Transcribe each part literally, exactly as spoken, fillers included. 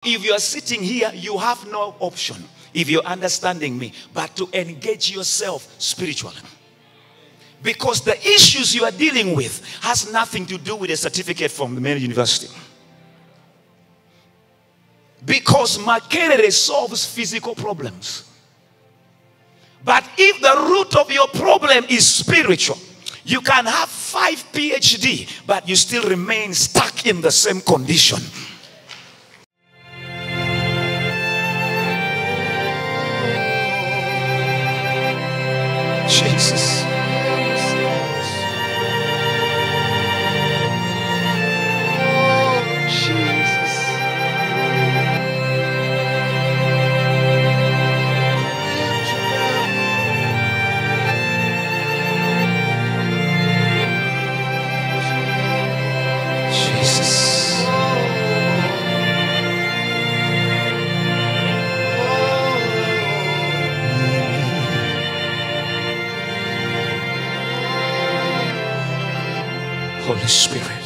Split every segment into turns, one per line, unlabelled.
If you are sitting here, you have no option, if you're understanding me, but to engage yourself spiritually. Because the issues you are dealing with has nothing to do with a certificate from the main university. Because Makerere solves physical problems. But if the root of your problem is spiritual, you can have five P H D, but you still remain stuck in the same condition. Jesus. Holy Spirit,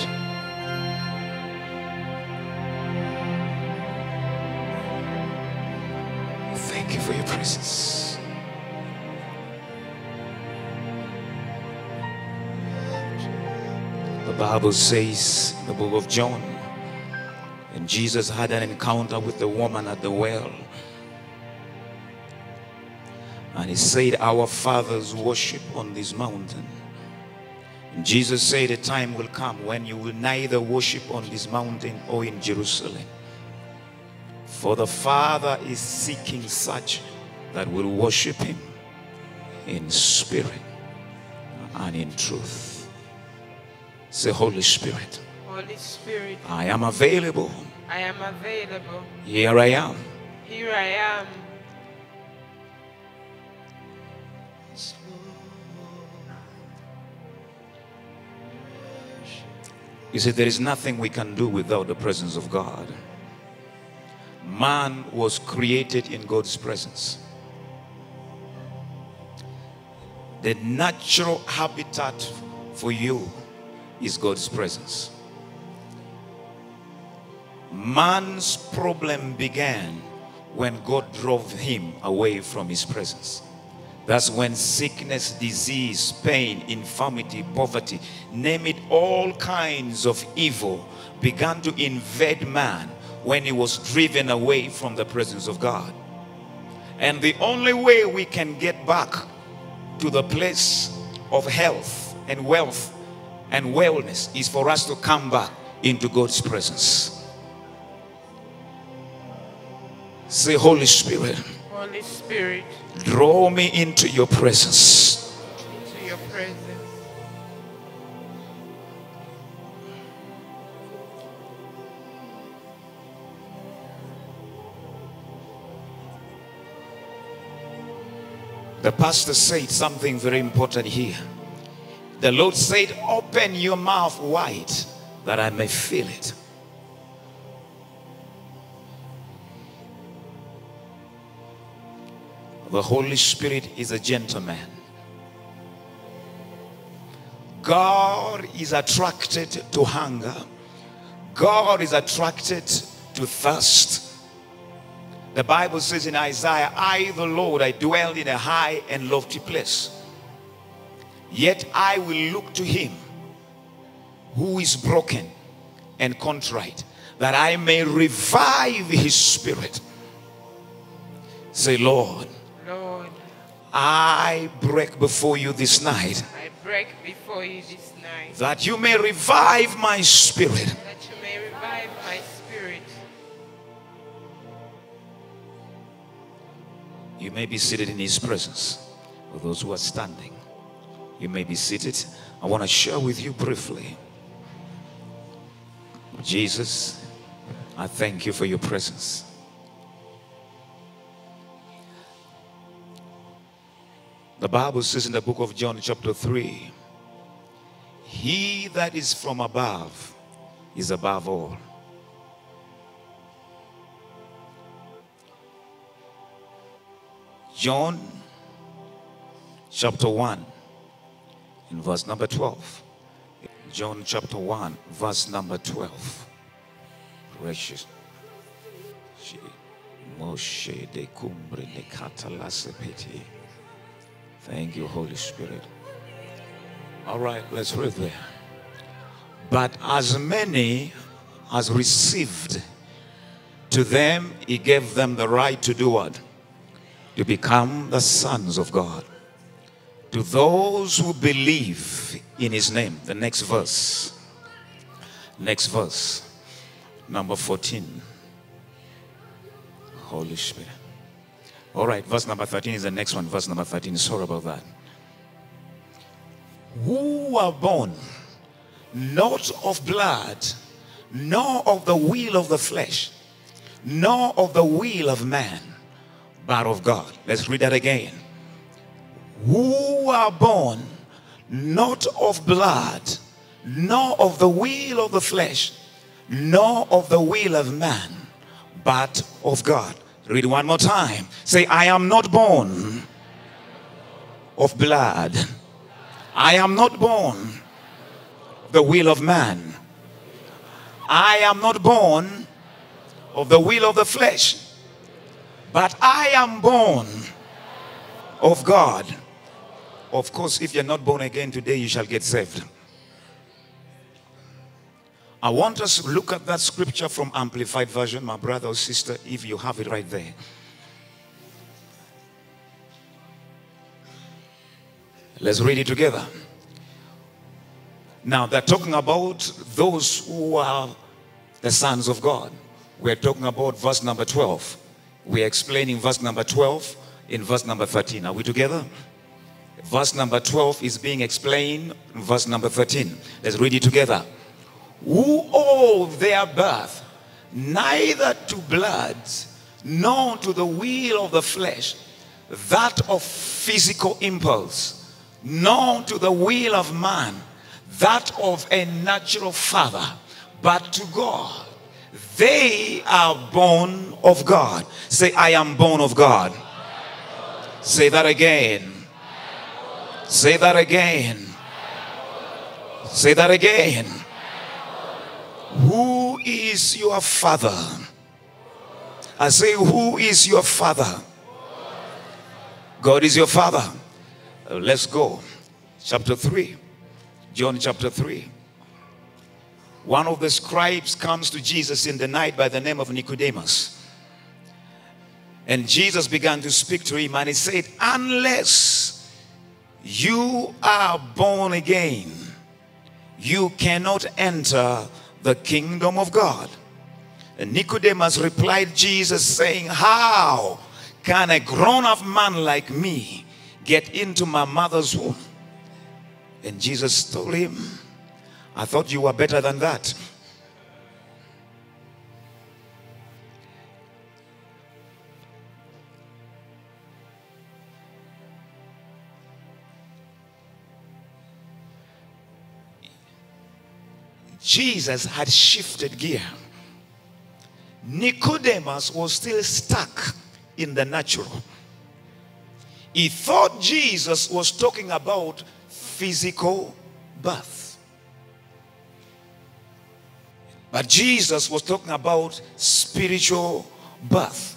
thank you for your presence. The Bible says in the book of John, and Jesus had an encounter with the woman at the well, and he said, our fathers worship on this mountain. Jesus said a time will come when you will neither worship on this mountain or in Jerusalem. For the Father is seeking such that will worship him in spirit and in truth. Say, Holy Spirit.
Holy Spirit.
I am available.
I am available.
Here I am.
Here I am.
You see, there is nothing we can do without the presence of God. Man was created in God's presence. The natural habitat for you is God's presence. Man's problem began when God drove him away from his presence. That's when sickness, disease, pain, infirmity, poverty, name it, all kinds of evil began to invade man when he was driven away from the presence of God. And the only way we can get back to the place of health and wealth and wellness is for us to come back into God's presence. Say, Holy Spirit.
Holy Spirit.
Draw me into your presence.
Into your presence.
The pastor said something very important here. The Lord said, open your mouth wide that I may feel it. The Holy Spirit is a gentleman. God is attracted to hunger. God is attracted to thirst. The Bible says in Isaiah, I, the Lord, I dwell in a high and lofty place. Yet I will look to him who is broken and contrite, that I may revive his spirit. Say, Lord,
Lord,
I break before you this night,
I break before you this night,
that you may revive my spirit.
that you may revive my spirit.
You may be seated in his presence. For those who are standing, you may be seated. I want to share with you briefly. Jesus, I thank you for your presence. The Bible says in the book of John chapter three, he that is from above is above all. John chapter one in verse number twelve. John chapter one verse number twelve. Precious Moshe de cumbre de catalasepeti. Thank you, Holy Spirit. All right, let's read there. But as many as received, to them he gave them the right to do what? To become the sons of God. To those who believe in his name. The next verse. Next verse. Number fourteen. Holy Spirit. All right, verse number thirteen is the next one. Verse number thirteen. Sorry about that. Who are born not of blood, nor of the will of the flesh, nor of the will of man, but of God. Let's read that again. Who are born not of blood, nor of the will of the flesh, nor of the will of man, but of God. Read one more time. Say, I am not born of blood. I am not born of the will of man. I am not born of the will of the flesh, but I am born of God. Of course, if you're not born again today, you shall get saved. I want us to look at that scripture from Amplified Version, my brother or sister, if you have it right there. Let's read it together. Now, they're talking about those who are the sons of God. We're talking about verse number twelve. We're explaining verse number twelve in verse number thirteen. Are we together? Verse number twelve is being explained in verse number thirteen. Let's read it together. Who owe their birth neither to blood nor to the will of the flesh, that of physical impulse, nor to the will of man, that of a natural father, but to God. They are born of God. Say, I am born of God. Say that again. Say that again. Say that again. Who is your father? I say, who is your father? God is your father. Uh, let's go. Chapter three. John chapter three. One of the scribes comes to Jesus in the night by the name of Nicodemus. And Jesus began to speak to him and he said, unless you are born again, you cannot enter the kingdom of God. And Nicodemus replied Jesus saying, how can a grown-up man like me get into my mother's womb? And Jesus told him, I thought you were better than that. Jesus had shifted gear. Nicodemus was still stuck in the natural. He thought Jesus was talking about physical birth. But Jesus was talking about spiritual birth.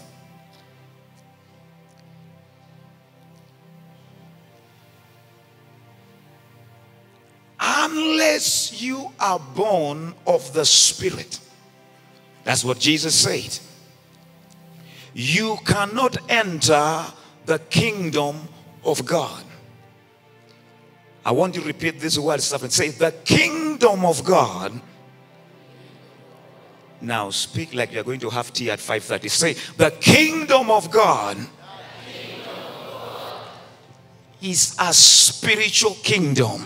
Unless you are born of the Spirit. That's what Jesus said. You cannot enter the kingdom of God. I want you to repeat this word stuff and say, the kingdom of God. Now speak like you're going to have tea at five thirty. Say, the kingdom of God is a spiritual kingdom.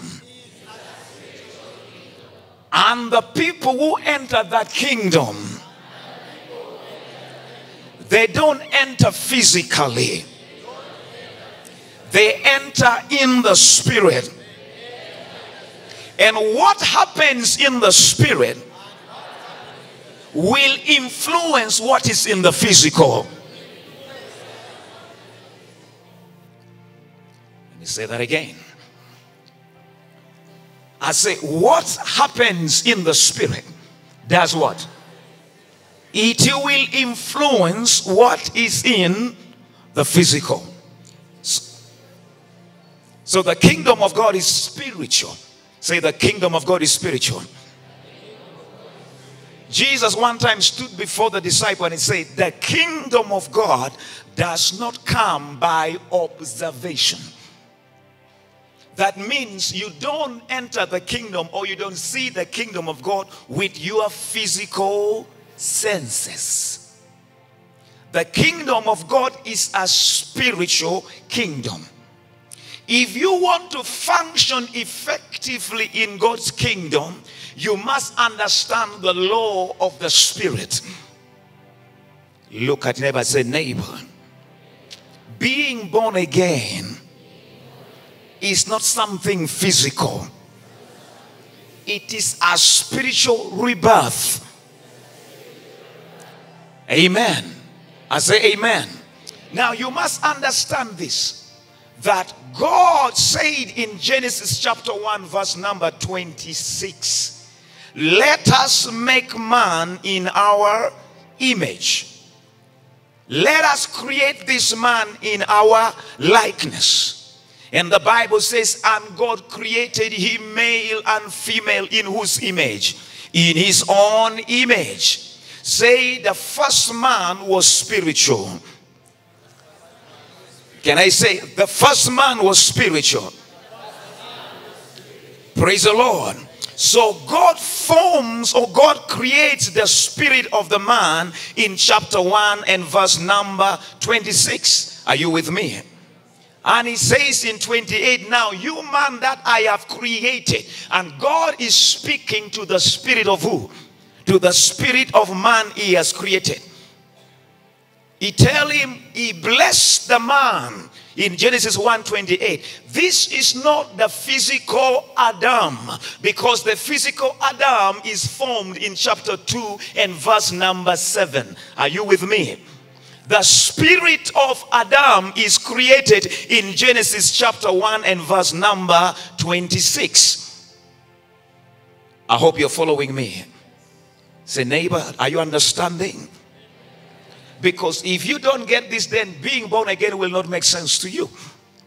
And the people who enter that kingdom, they don't enter physically. They enter in the Spirit. And what happens in the Spirit will influence what is in the physical. Let me say that again. I say, what happens in the Spirit does what? it will influence what is in the physical. So the kingdom of God is spiritual. Say, the kingdom of God is spiritual. Jesus one time stood before the disciple and he said, the kingdom of God does not come by observation. That means you don't enter the kingdom, or you don't see the kingdom of God with your physical senses. The kingdom of God is a spiritual kingdom. If you want to function effectively in God's kingdom, you must understand the law of the Spirit. Look at neighbor and say, neighbor, being born again is not something physical. It is a spiritual rebirth. Amen. I say amen. Now you must understand this, that God said in Genesis chapter one verse number twenty-six, let us make man in our image. Let us create this man in our likeness. And the Bible says, and God created him male and female in whose image? In his own image. Say, the first man was spiritual. Can I say, the first man was spiritual? Praise the Lord. So God forms, or God creates the spirit of the man in chapter one and verse number twenty-six. Are you with me? And he says in twenty-eight, now you man that I have created. And God is speaking to the spirit of who? To the spirit of man he has created. He tell him, he blessed the man in Genesis one twenty-eight. This is not the physical Adam, because the physical Adam is formed in chapter two and verse number seven. Are you with me? The spirit of Adam is created in Genesis chapter one and verse number twenty-six. I hope you're following me. Say, neighbor, are you understanding? Because if you don't get this, then being born again will not make sense to you.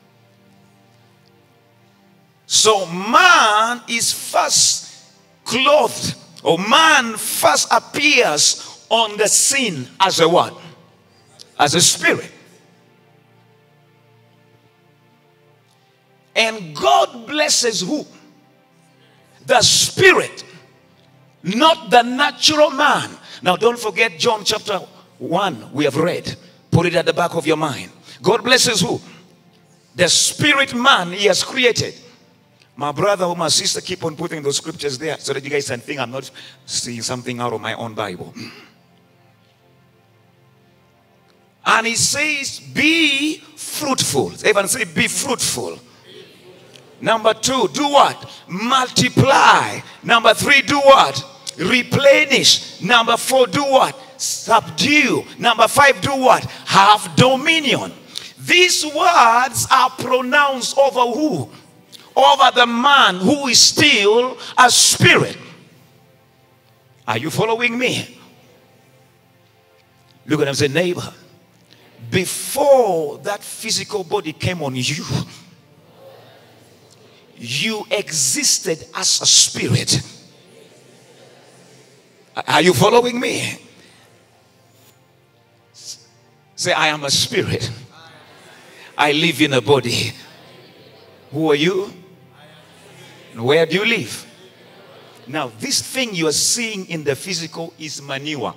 So man is first clothed, or man first appears on the scene as a what? As a spirit. And God blesses who? The spirit, not the natural man. Now don't forget John chapter one we have read. Put it at the back of your mind. God blesses who? The spirit man he has created. My brother or my sister, keep on putting those scriptures there so that you guys can think I'm not seeing something out of my own Bible. And he says, be fruitful. Everyone say, be fruitful. Number two, do what? Multiply. Number three, do what? Replenish. Number four, do what? Subdue. Number five, do what? Have dominion. These words are pronounced over who? Over the man who is still a spirit. Are you following me? Look at him and say, neighbor, before that physical body came on you, you existed as a spirit. Are you following me? Say, I am a spirit. I live in a body. Who are you? Where do you live? Now, this thing you are seeing in the physical is manure.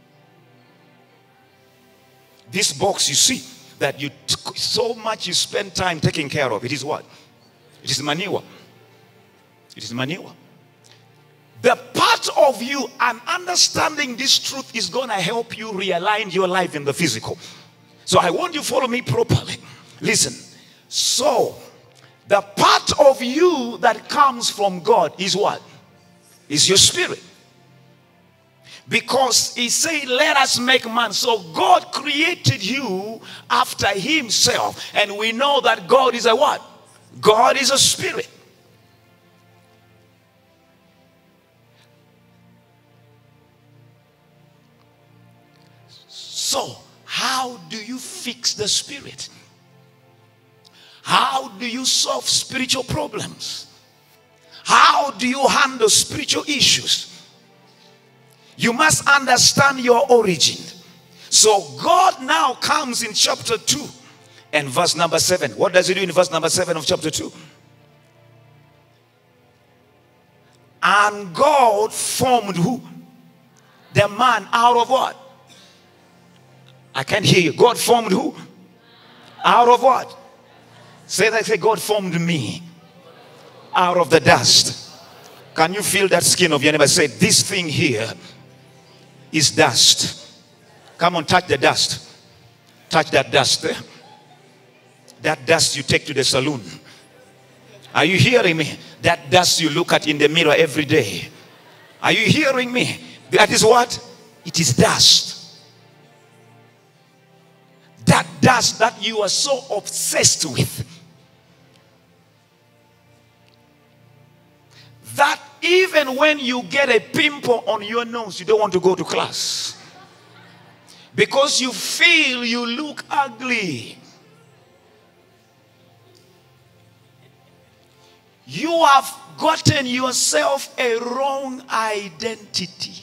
This box you see that you so much you spend time taking care of, it is what? It is manure. It is manure. The part of you, and understanding this truth is going to help you realign your life in the physical. So I want you to follow me properly. Listen. So the part of you that comes from God is what? Is your spirit. Because he said, let us make man. So God created you after himself. And we know that God is a what? God is a spirit. So, how do you fix the spirit? How do you solve spiritual problems? How do you handle spiritual issues? You must understand your origin. So God now comes in chapter two and verse number seven. What does he do in verse number seven of chapter two? And God formed who? The man out of what? I can't hear you. God formed who? Out of what? Say that. Say, God formed me out of the dust. Can you feel that skin of your neighbor? Say, this thing here is dust. Come on, touch the dust. Touch that dust there. That dust you take to the saloon. Are you hearing me? That dust you look at in the mirror every day. Are you hearing me? That is what? It is dust. That dust that you are so obsessed with. That even when you get a pimple on your nose, you don't want to go to class. Because you feel you look ugly. You have gotten yourself a wrong identity.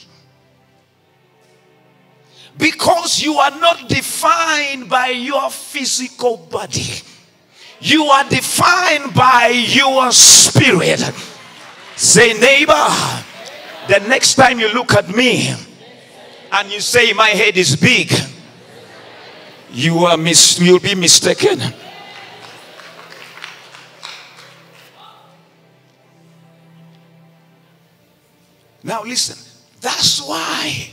Because you are not defined by your physical body. You are defined by your spirit. Say, neighbor, the next time you look at me and you say my head is big, you are mis you'll be mistaken. Now listen, that's why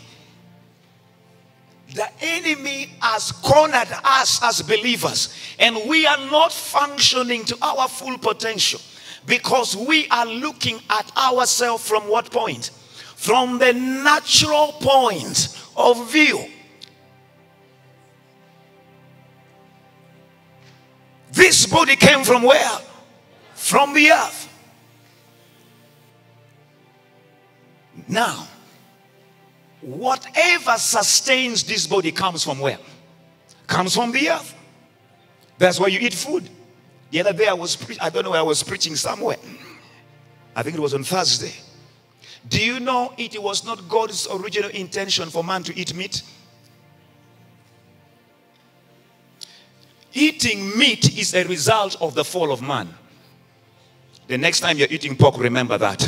the enemy has cornered us as believers, and we are not functioning to our full potential because we are looking at ourselves from what point? From the natural point of view. This body came from where? From the earth. Now, whatever sustains this body comes from where? Comes from the earth. That's why you eat food. The other day I was, I don't know where I was preaching somewhere. I think it was on Thursday. Do you know it was not God's original intention for man to eat meat? Eating meat is a result of the fall of man. The next time you're eating pork, remember that.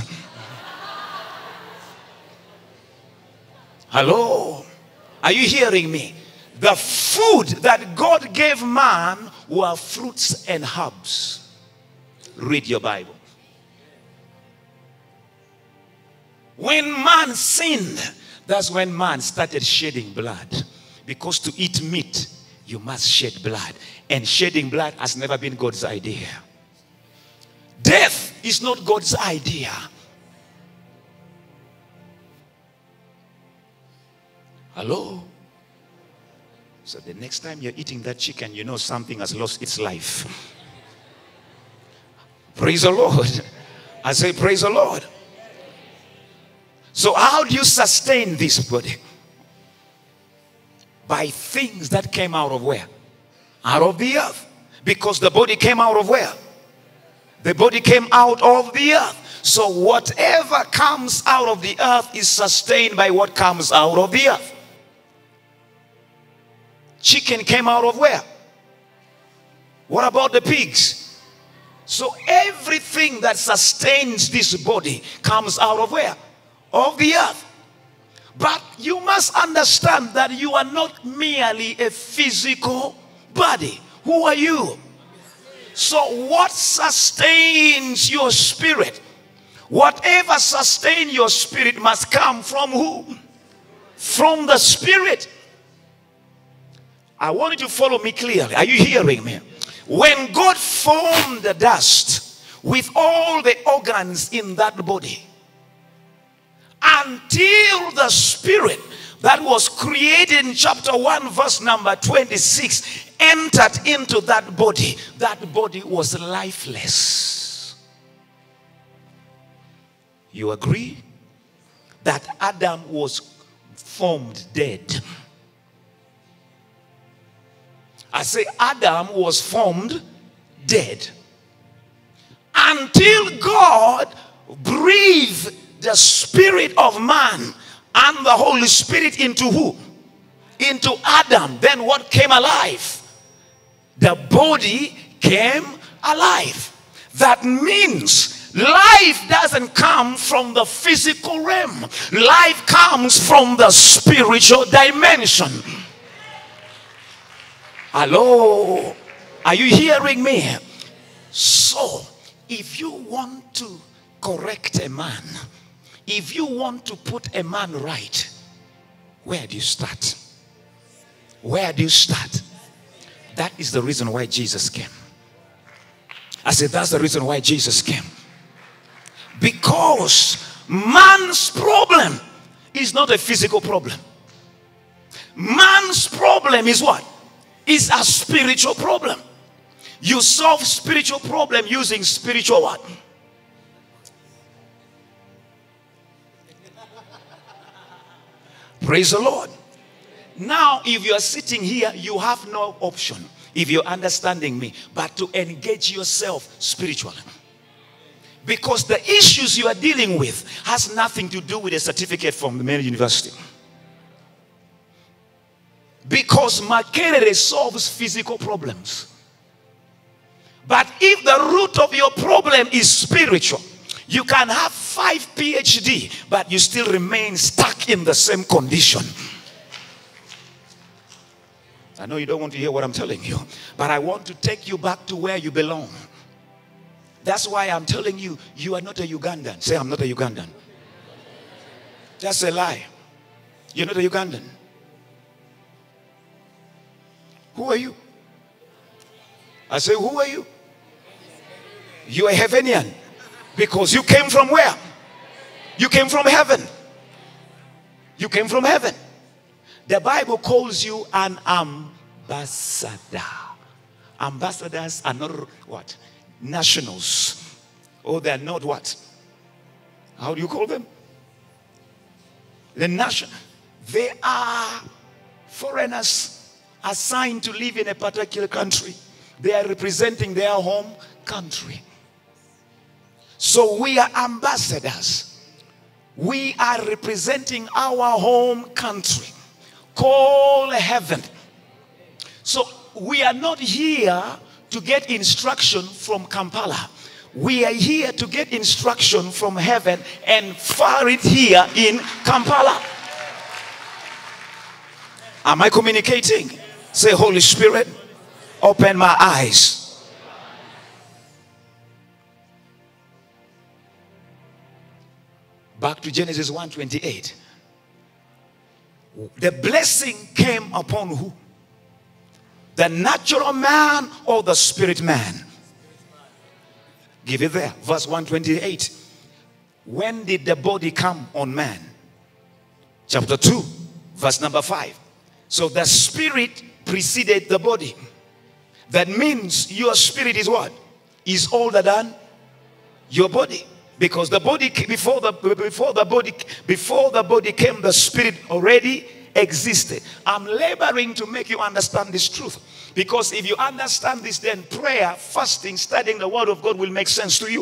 Hello? Are you hearing me? The food that God gave man were fruits and herbs. Read your Bible. When man sinned, that's when man started shedding blood. Because to eat meat, you must shed blood. And shedding blood has never been God's idea. Death is not God's idea. Hello? So the next time you're eating that chicken, you know something has lost its life. Praise the Lord. I say praise the Lord. So how do you sustain this body? By things that came out of where? Out of the earth. Because the body came out of where? The body came out of the earth. So whatever comes out of the earth is sustained by what comes out of the earth. Chicken came out of where? What about the pigs? So everything that sustains this body comes out of where? Of the earth. But you must understand that you are not merely a physical body. Who are you? So what sustains your spirit? Whatever sustains your spirit must come from who? From the spirit. I want you to follow me clearly. Are you hearing me? When God formed the dust with all the organs in that body, until the spirit that was created in chapter one verse number twenty-six entered into that body, that body was lifeless. You agree? That Adam was formed dead. I say Adam was formed dead. Until God breathed the spirit of man and the Holy Spirit into who? Into Adam. Then what came alive? The body came alive. That means life doesn't come from the physical realm. Life comes from the spiritual dimension. Hello? Are you hearing me? So, if you want to correct a man, if you want to put a man right, where do you start? Where do you start? That is the reason why Jesus came. I said that's the reason why Jesus came. Because man's problem is not a physical problem. Man's problem is what? Is a spiritual problem. You solve spiritual problem using spiritual what? Praise the Lord. Now, if you are sitting here, you have no option, if you're understanding me, but to engage yourself spiritually. Because the issues you are dealing with has nothing to do with a certificate from the main university. Because Makerere solves physical problems. But if the root of your problem is spiritual, you can have five P H D, but you still remain stuck in the same condition. I know you don't want to hear what I'm telling you, but I want to take you back to where you belong. That's why I'm telling you, you are not a Ugandan. Say, I'm not a Ugandan. That's a lie. You're not a Ugandan. Who are you? I say, who are you? You are Heavenian. Because you came from where? You came from heaven. You came from heaven. The Bible calls you an ambassador. Ambassadors are not what? Nationals. Oh, they're not what? How do you call them? The nation. They are foreigners assigned to live in a particular country. They are representing their home country. So we are ambassadors. We are representing our home country called heaven. So we are not here to get instruction from Kampala. We are here to get instruction from heaven and fire it here in Kampala. Am I communicating? Say, Holy Spirit, open my eyes. Back to Genesis one twenty-eight. The blessing came upon who? The natural man or the spirit man? Give it there. Verse one twenty-eight. When did the body come on man? Chapter two, verse number five. So the spirit preceded the body. That means your spirit is what? Is older than your body. Because the body, before the before the body before the body came, the spirit already existed. I'm laboring to make you understand this truth. Because if you understand this, then prayer, fasting, studying the word of God will make sense to you.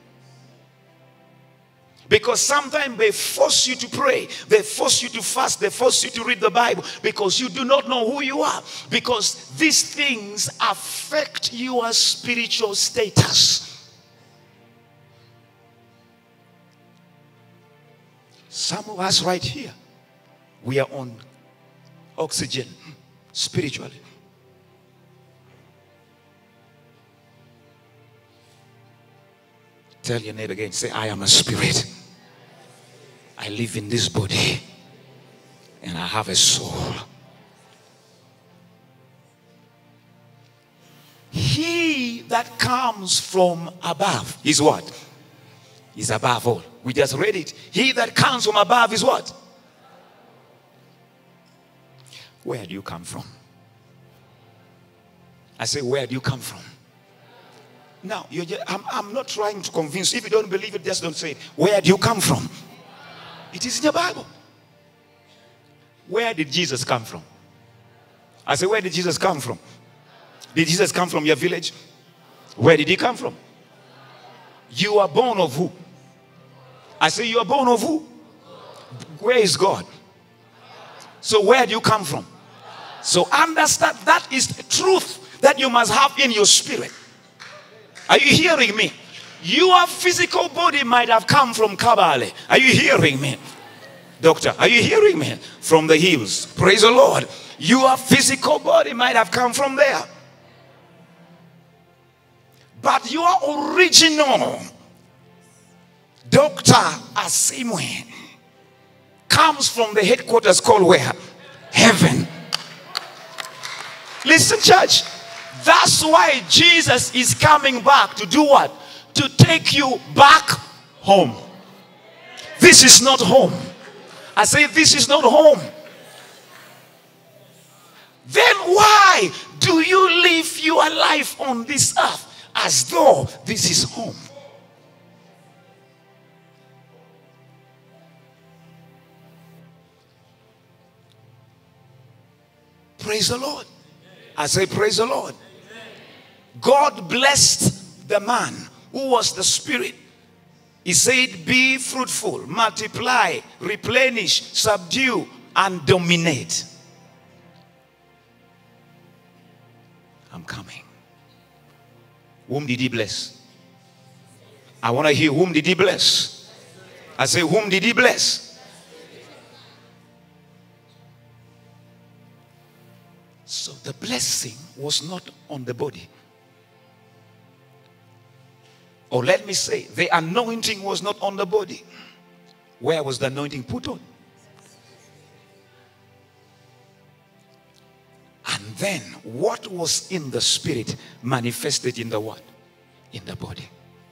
Because sometimes they force you to pray, they force you to fast, they force you to read the Bible because you do not know who you are. Because these things affect your spiritual status. Some of us right here, we are on oxygen spiritually. Tell your neighbor again, say, I am a spirit. I live in this body and I have a soul. He that comes from above is what? Is above all. We just read it. He that comes from above is what? Where do you come from? I say, where do you come from? Now, you're just, I'm, I'm not trying to convince you. If you don't believe it, just don't say it. Where do you come from? It is in the Bible. Where did Jesus come from? I say, where did Jesus come from? Did Jesus come from your village? Where did he come from? You are born of who? I say you are born of who? Where is God? So where do you come from? So understand that is the truth that you must have in your spirit. Are you hearing me? Your physical body might have come from Kabale. Are you hearing me? Doctor, are you hearing me? From the hills. Praise the Lord. Your physical body might have come from there. But your original Doctor Asimwe comes from the headquarters called where? Heaven. Listen, church. That's why Jesus is coming back to do what? To take you back home. This is not home. I say this is not home. Then why do you live your life on this earth as though this is home? Praise the Lord. I say praise the Lord. God blessed the man who was the spirit. He said, be fruitful, multiply, replenish, subdue, and dominate. I'm coming. Whom did he bless? I want to hear, whom did he bless? I say, whom did he bless? So the blessing was not on the body. Or let me say, the anointing was not on the body. Where was the anointing put on? And then what was in the spirit manifested in the what? In the body.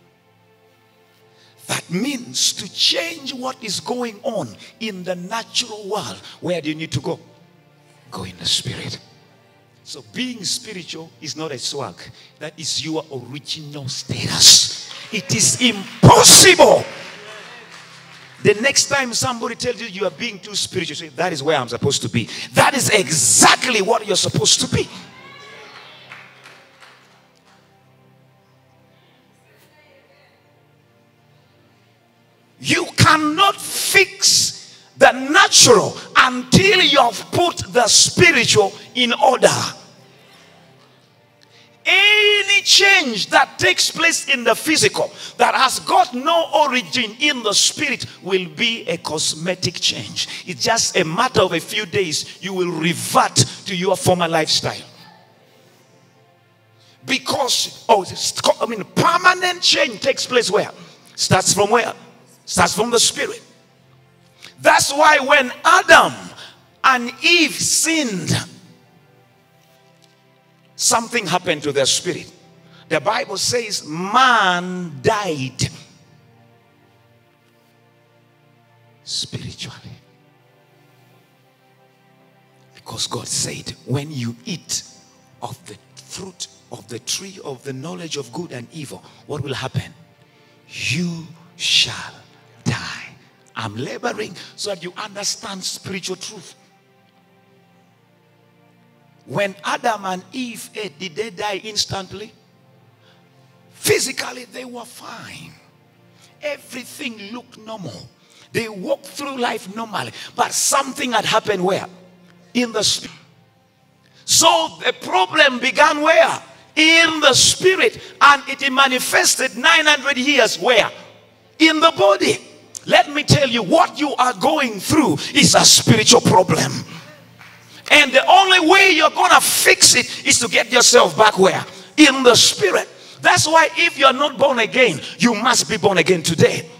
That means to change what is going on in the natural world. Where do you need to go? Go in the spirit. So being spiritual is not a swag. That is your original status. It is impossible. The next time somebody tells you you are being too spiritual, say, that is where I'm supposed to be. That is exactly what you're supposed to be. You cannot fix the natural until you have put the spiritual in order. Any change that takes place in the physical that has got no origin in the spirit will be a cosmetic change. It's just a matter of a few days. You will revert to your former lifestyle. Because, oh, I mean, permanent change takes place where? Starts from where? Starts from the spirit. That's why when Adam and Eve sinned, something happened to their spirit. The Bible says man died spiritually. Because God said, when you eat of the fruit of the tree of the knowledge of good and evil, what will happen? You shall die. I'm laboring so that you understand spiritual truth. When Adam and Eve ate, did they die instantly? Physically, they were fine. Everything looked normal. They walked through life normally. But something had happened where? In the spirit. So the problem began where? In the spirit. And it manifested nine hundred years where? In the body. Let me tell you, what you are going through is a spiritual problem. And the only way you're going to fix it is to get yourself back where? In the spirit. That's why if you're not born again, you must be born again today.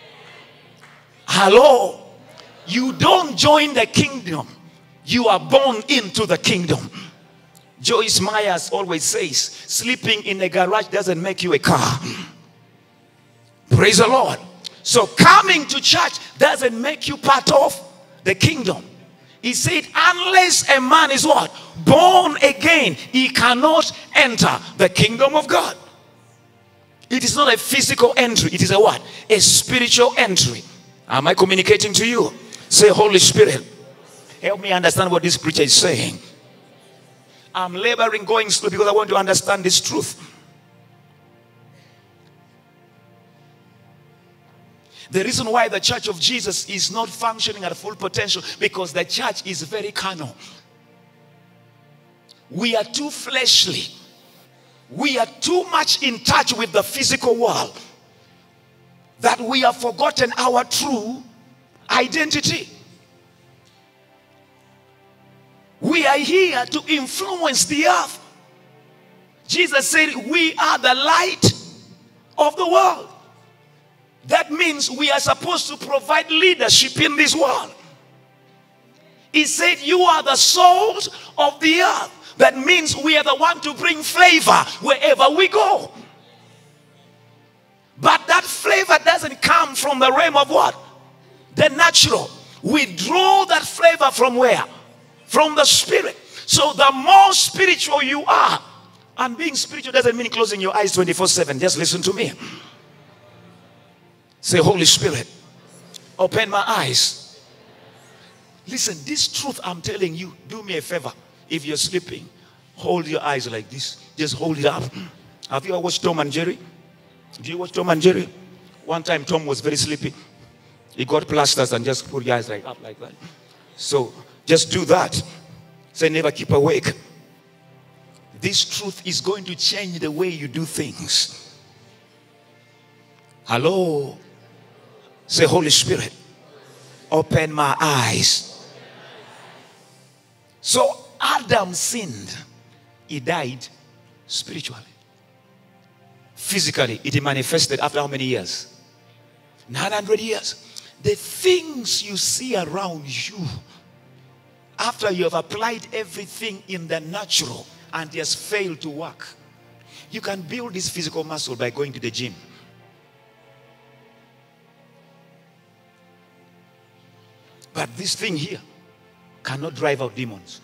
Hello? You don't join the kingdom. You are born into the kingdom. Joyce Myers always says, sleeping in a garage doesn't make you a car. Praise the Lord. So coming to church doesn't make you part of the kingdom. He said, unless a man is what? Born again, he cannot enter the kingdom of God. It is not a physical entry. It is a what? A spiritual entry. Am I communicating to you? Say, Holy Spirit, help me understand what this preacher is saying. I'm laboring, going slow because I want to understand this truth. The reason why the church of Jesus is not functioning at full potential, because the church is very carnal. We are too fleshly. We are too much in touch with the physical world that we have forgotten our true identity. We are here to influence the earth. Jesus said we are the light of the world. That means we are supposed to provide leadership in this world. He said you are the salt of the earth. That means we are the one to bring flavor wherever we go. But that flavor doesn't come from the realm of what? The natural. We draw that flavor from where? From the Spirit. So the more spiritual you are, and being spiritual doesn't mean closing your eyes twenty-four seven. Just listen to me. Say, Holy Spirit, open my eyes. Listen, this truth I'm telling you, do me a favor. If you're sleeping, hold your eyes like this. Just hold it up. Have you ever watched Tom and Jerry? Do you watch Tom and Jerry? One time Tom was very sleepy. He got plasters and just put your eyes like up like that. So just do that. Say, never keep awake. This truth is going to change the way you do things. Hello? Say, Holy Spirit, open my eyes. So Adam sinned. He died spiritually. Physically, it manifested after how many years? nine hundred years. The things you see around you, after you have applied everything in the natural and it has failed to work, you can build this physical muscle by going to the gym. But this thing here cannot drive out demons.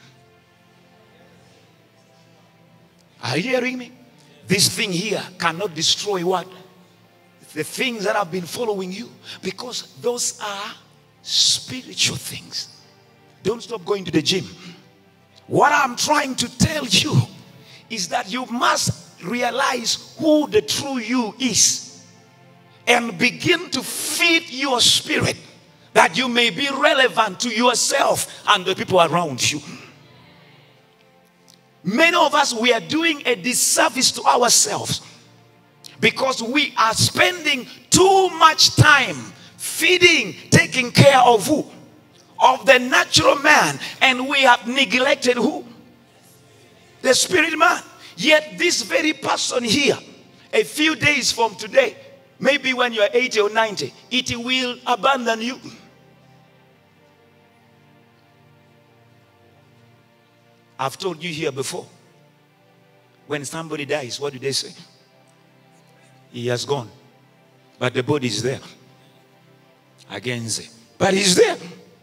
Are you hearing me? This thing here cannot destroy what? The things that have been following you. Because those are spiritual things. Don't stop going to the gym. What I'm trying to tell you is that you must realize who the true you is. And begin to feed your spirit, that you may be relevant to yourself and the people around you. Many of us, we are doing a disservice to ourselves because we are spending too much time feeding, taking care of who? Of the natural man, and we have neglected who? The spirit man. Yet this very person here, a few days from today, maybe when you are eighty or ninety, it will abandon you. I've told you here before, when somebody dies, what do they say? He has gone, but the body is there. Again, say, but he's there.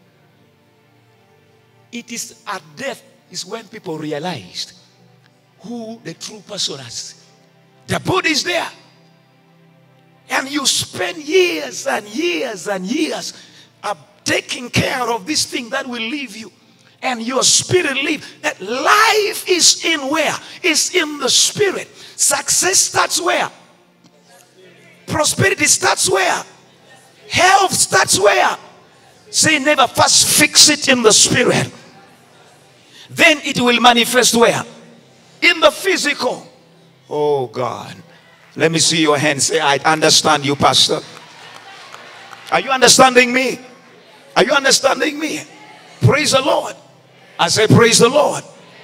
It is at death is when people realized who the true person is. The body is there. And you spend years and years and years of taking care of this thing that will leave you. And your spirit live. That life is in where? It's in the spirit. Success starts where? Prosperity starts where? Health starts where? Say never, first fix it in the spirit. Then it will manifest where? In the physical. Oh God. Let me see your hand. Say, I understand you, Pastor. Are you understanding me? Are you understanding me? Praise the Lord. I say, praise the Lord.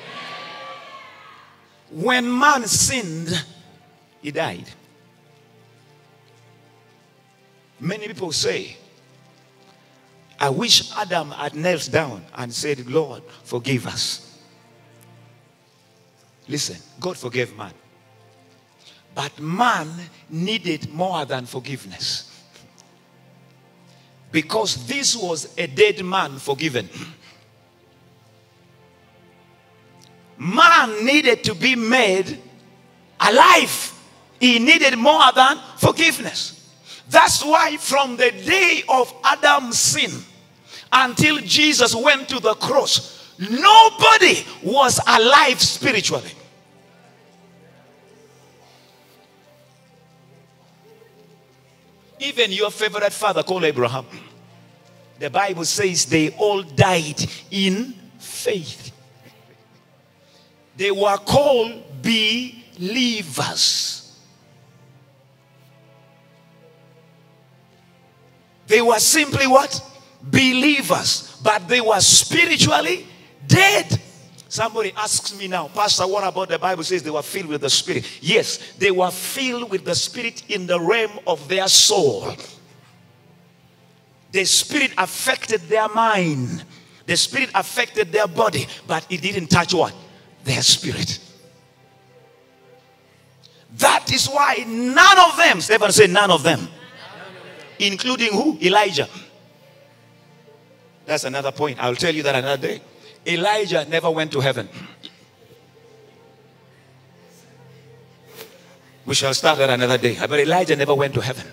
When man sinned, he died. Many people say, I wish Adam had knelt down and said, Lord, forgive us. Listen, God forgave man. But man needed more than forgiveness. Because this was a dead man forgiven. Man needed to be made alive. He needed more than forgiveness. That's why from the day of Adam's sin until Jesus went to the cross, nobody was alive spiritually. Even your favorite father called Abraham, the Bible says they all died in faith. They were called believers. They were simply what? Believers. But they were spiritually dead. Somebody asks me now, Pastor, what about the Bible says they were filled with the Spirit? Yes, they were filled with the Spirit in the realm of their soul. The Spirit affected their mind. The Spirit affected their body. But it didn't touch what? Their spirit. That is why none of them, Stephen said none of them, including who? Elijah. That's another point. I'll tell you that another day. Elijah never went to heaven. We shall start that another day. But Elijah never went to heaven.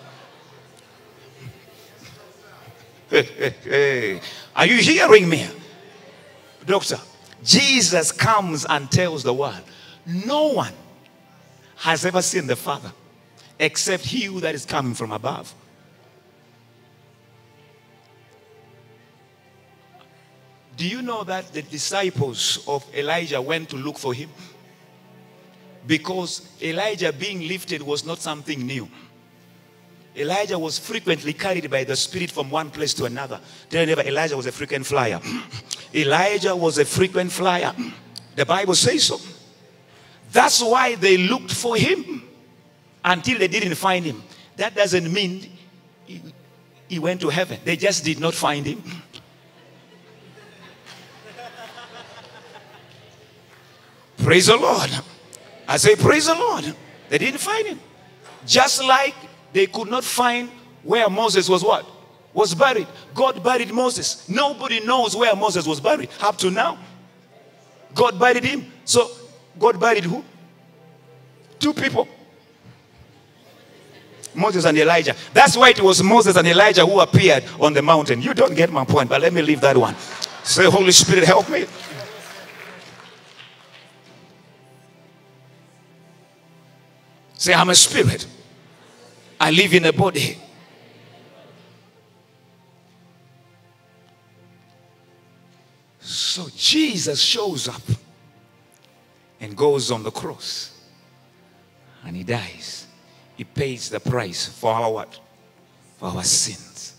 Hey, hey, hey. Are you hearing me? Doctor, Jesus comes and tells the world, no one has ever seen the Father except he who that is coming from above. Do you know that the disciples of Elijah went to look for him? Because Elijah being lifted was not something new. Elijah was frequently carried by the Spirit from one place to another. Tell never, Elijah was a frequent flyer. Elijah was a frequent flyer. The Bible says so. That's why they looked for him until they didn't find him. That doesn't mean he, he went to heaven. They just did not find him. Praise the Lord. I say praise the Lord. They didn't find him. Just like they could not find where Moses was what? Was buried. God buried Moses. Nobody knows where Moses was buried up to now. God buried him. So God buried who? Two people. Moses and Elijah. That's why it was Moses and Elijah who appeared on the mountain. You don't get my point, but let me leave that one. Say, Holy Spirit, help me. Say, I'm a spirit. I live in a body. So Jesus shows up and goes on the cross. And he dies. He pays the price for our what? For our sins.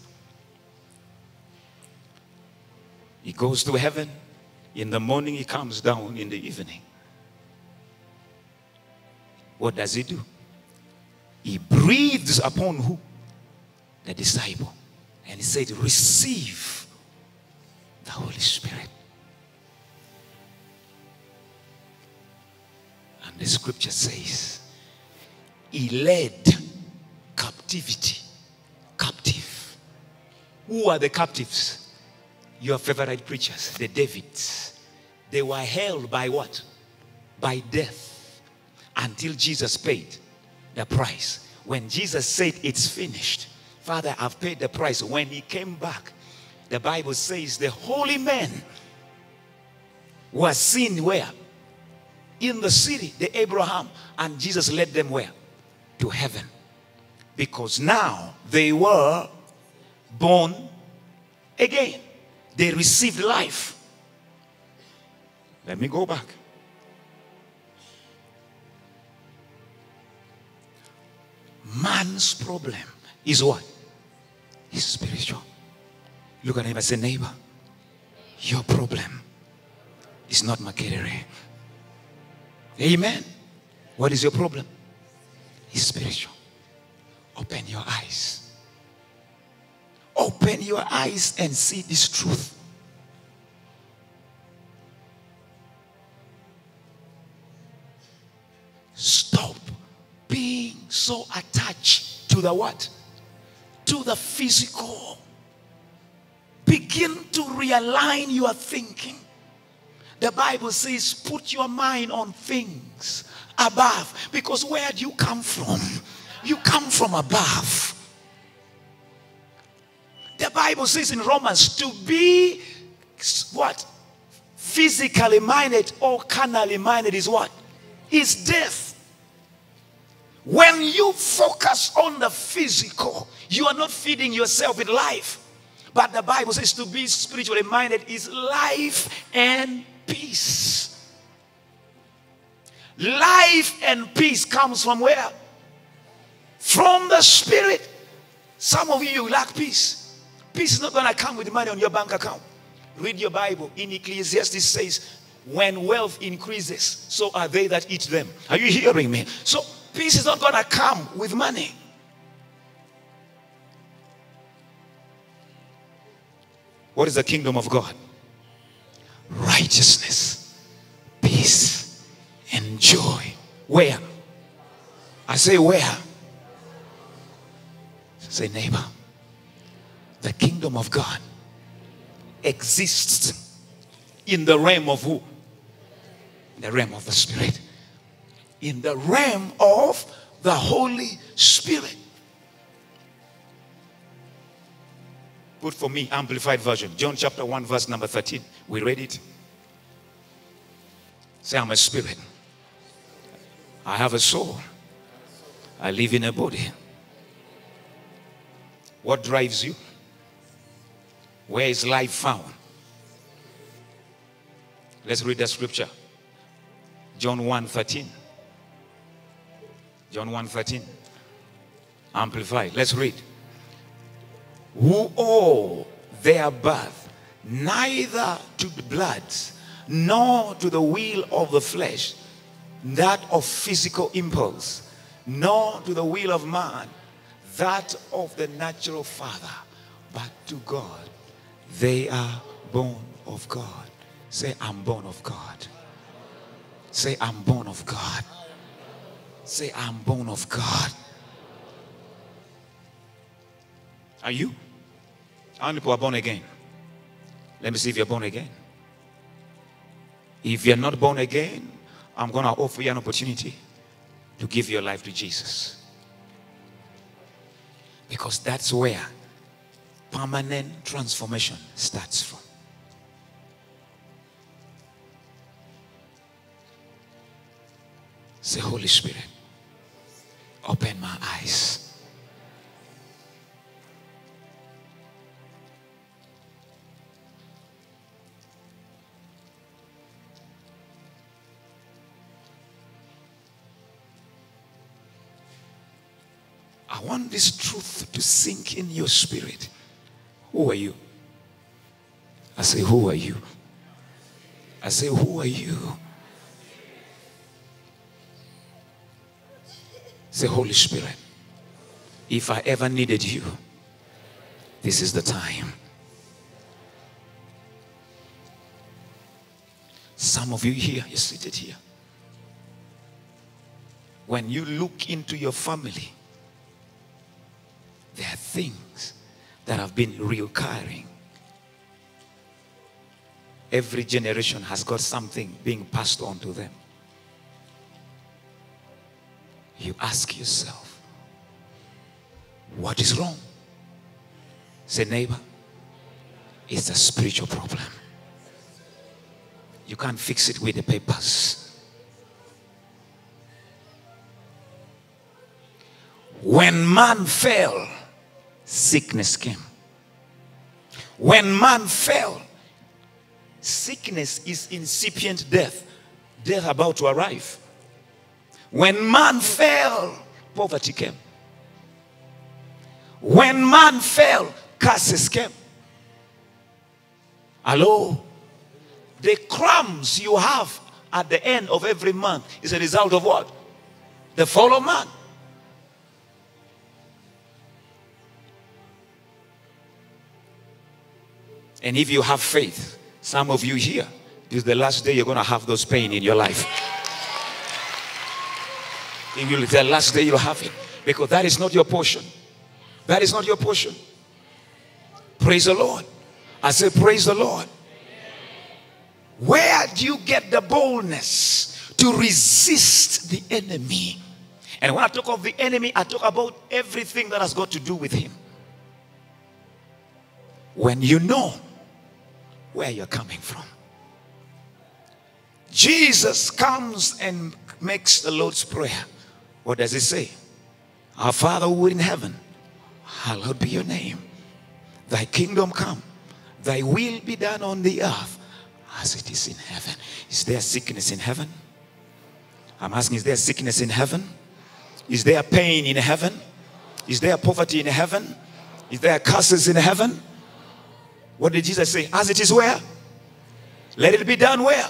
He goes to heaven. In the morning he comes down in the evening. What does he do? He breathes upon who? The disciple. And he said, receive the Holy Spirit. And the scripture says, he led captivity captive. Who are the captives? Your favorite preachers, the Davids. They were held by what? By death. Until Jesus paid the price. When Jesus said it's finished, Father, I've paid the price. When he came back, the Bible says the holy men were seen where? In the city, the Abraham. And Jesus led them where? To heaven. Because now they were born again. They received life. Let me go back. Man's problem is what? Is spiritual. Look at him and say, neighbor, your problem is not material. Amen. What is your problem? It's spiritual. Open your eyes. Open your eyes and see this truth. Stop being so attached to the what? To the physical. Begin to realign your thinking. The Bible says, put your mind on things above. Because where do you come from? You come from above. The Bible says in Romans, to be what? physically minded or carnally minded is what? Is death. When you focus on the physical, you are not feeding yourself with life. But the Bible says to be spiritually minded is life and peace. Life and peace comes from where? From the Spirit. Some of you, you lack peace. Peace is not going to come with money on your bank account. Read your Bible. In Ecclesiastes says, when wealth increases, so are they that eat them. Are you hearing me? So peace is not going to come with money. What is the kingdom of God? Righteousness, peace, and joy. Where? I say where? Say neighbor. The kingdom of God exists in the realm of who? In the realm of the Spirit. In the realm of the Holy Spirit. Put for me, Amplified Version. John chapter one verse number thirteen. We read it. Say, I'm a spirit. I have a soul. I live in a body. What drives you? Where is life found? Let's read the scripture. John one thirteen. John one thirteen. Amplified. Let's read. Who owe their birth neither to the blood nor to the will of the flesh, that of physical impulse, nor to the will of man, that of the natural father, but to God. They are born of God. Say, I'm born of God. Say, I'm born of God. Say, I'm born of God. Are you? How many people are born again? Let me see if you're born again. If you're not born again, I'm going to offer you an opportunity to give your life to Jesus. Because that's where permanent transformation starts from. Say, Holy Spirit, open my eyes. I want this truth to sink in your spirit. Who are you? I say, who are you? I say, who are you? Say, Holy Spirit, if I ever needed you, this is the time. Some of you here, you're seated here. When you look into your family, there are things that have been recurring. Every generation has got something being passed on to them. You ask yourself, what is wrong? Say, neighbor, it's a spiritual problem. You can't fix it with the papers. When man fell, sickness came. When man fell, sickness is incipient death. Death about to arrive. When man fell, poverty came. When man fell, curses came. Hello? The crumbs you have at the end of every month is a result of what? The fall of man. And if you have faith, some of you here, this is the last day you're going to have those pain in your life. It will be the last day you'll have it. Because that is not your portion. That is not your portion. Praise the Lord. I say, praise the Lord. Where do you get the boldness to resist the enemy? And when I talk of the enemy, I talk about everything that has got to do with him. When you know where you're coming from. Jesus comes and makes the Lord's Prayer. What does it say? Our Father who art in heaven, hallowed be your name. Thy kingdom come. Thy will be done on the earth as it is in heaven. Is there sickness in heaven? I'm asking, is there sickness in heaven? Is there pain in heaven? Is there poverty in heaven? Is there curses in heaven? What did Jesus say? As it is where? Let it be done where?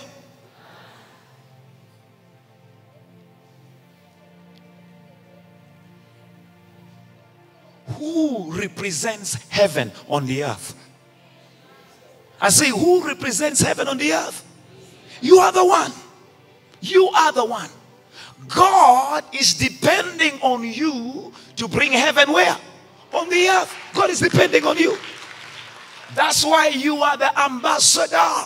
Who represents heaven on the earth? I say, who represents heaven on the earth? You are the one. You are the one. God is depending on you to bring heaven where? On the earth. God is depending on you. That's why you are the ambassador.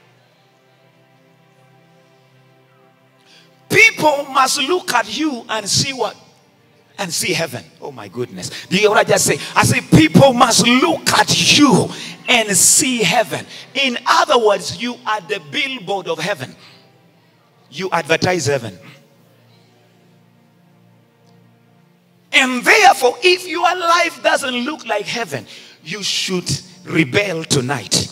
People must look at you and see what? And see heaven. Oh my goodness. Do you hear what I just say? I say people must look at you and see heaven. In other words, you are the billboard of heaven. You advertise heaven. And therefore, if your life doesn't look like heaven, you should rebel tonight.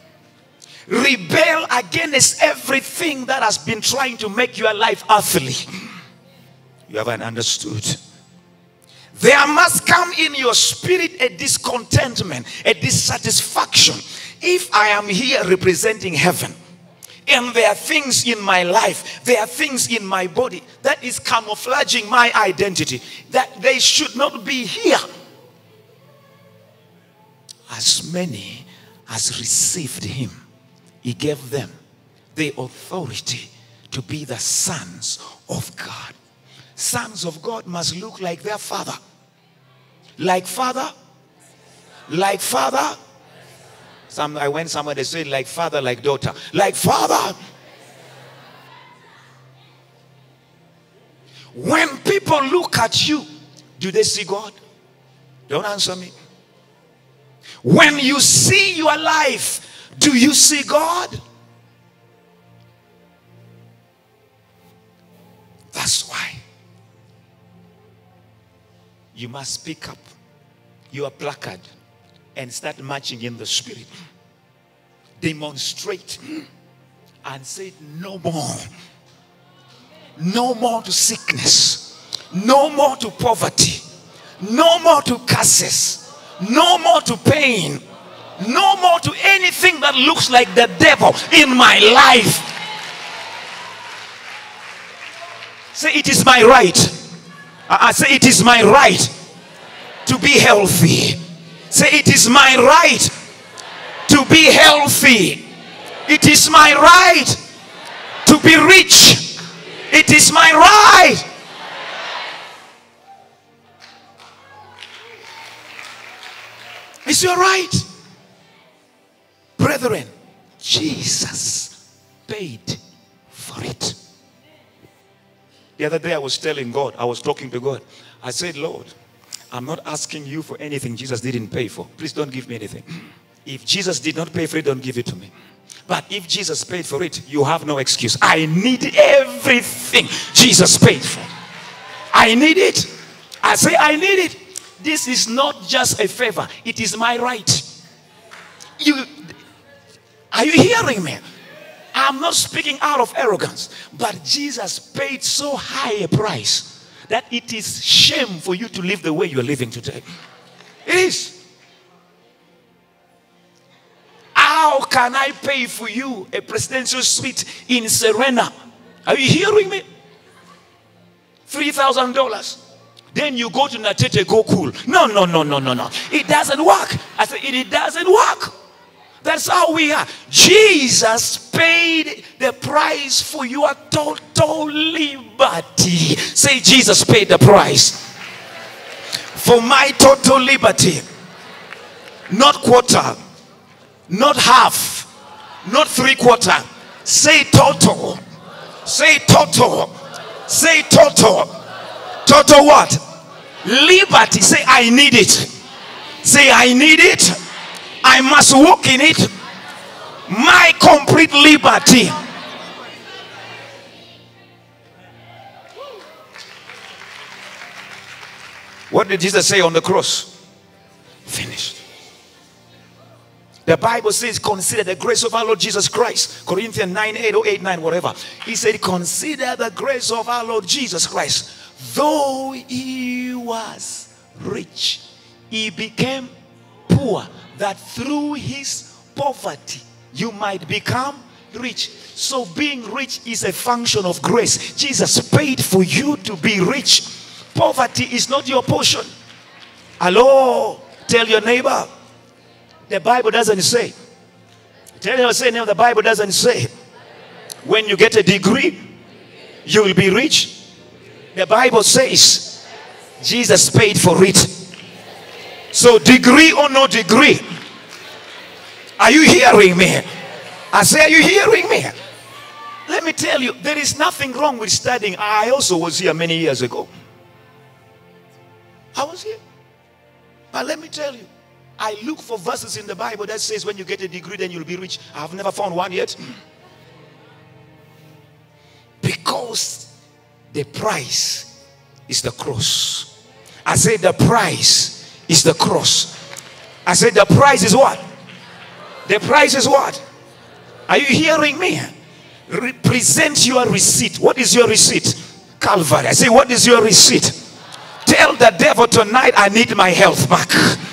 Rebel against everything that has been trying to make your life earthly. You haven't understood. There must come in your spirit a discontentment, a dissatisfaction. If I am here representing heaven, and there are things in my life, there are things in my body that is camouflaging my identity, that they should not be here. As many as received him, he gave them the authority to be the sons of God. Sons of God must look like their father. Like father? Like father? Some, I went somewhere, they said like father, like daughter. Like father. When people look at you, do they see God? Don't answer me. When you see your life, do you see God? That's why you must pick up your placard and start marching in the spirit. Demonstrate and say no more. No more to sickness. No more to poverty. No more to curses. No more to pain. No more to anything that looks like the devil in my life. Say, it is my right. I say, it is my right to be healthy. Say, it is my right to be healthy. It is my right to be rich. It is my right. It's your right. Brethren, Jesus paid for it. The other day I was telling God, I was talking to God. I said, Lord, I'm not asking you for anything Jesus didn't pay for. Please don't give me anything. If Jesus did not pay for it, don't give it to me. But if Jesus paid for it, you have no excuse. I need everything Jesus paid for. I need it. I say I need it. This is not just a favor. It is my right. You, are you hearing me? I'm not speaking out of arrogance, but Jesus paid so high a price that it is shame for you to live the way you're living today. It is. How can I pay for you a presidential suite in Serena? Are you hearing me? three thousand dollars. Then you go to Natete, go cool. No, no, no, no, no, no. It doesn't work. I said, it, it doesn't work. That's how we are. Jesus paid the price for your total liberty. Say, Jesus paid the price for my total liberty. Not quarter, not half, not three quarter. Say total. Say total. Say total. Total what? Liberty. Say, I need it. Say, I need it. I must walk in it. My complete liberty. What did Jesus say on the cross? Finished. The Bible says, consider the grace of our Lord Jesus Christ. Corinthians nine, eight, or eight, nine, whatever. He said, consider the grace of our Lord Jesus Christ. Though he was rich, he became poor, that through his poverty you might become rich. So being rich is a function of grace. Jesus paid for you to be rich. Poverty is not your portion. Hello, tell your neighbor, the Bible doesn't say. Tell your say now, the Bible doesn't say when you get a degree you will be rich. The Bible says Jesus paid for it. So degree or no degree, are you hearing me? I say, are you hearing me? Let me tell you, there is nothing wrong with studying. I also was here many years ago. I was here. But let me tell you, I look for verses in the Bible that says when you get a degree then you'll be rich. I've never found one yet. Because the price is the cross. I said the price is the cross. I said the price is what? The price is what? Are you hearing me? Represent your receipt. What is your receipt? Calvary. I say, what is your receipt? Tell the devil tonight, I need my health back.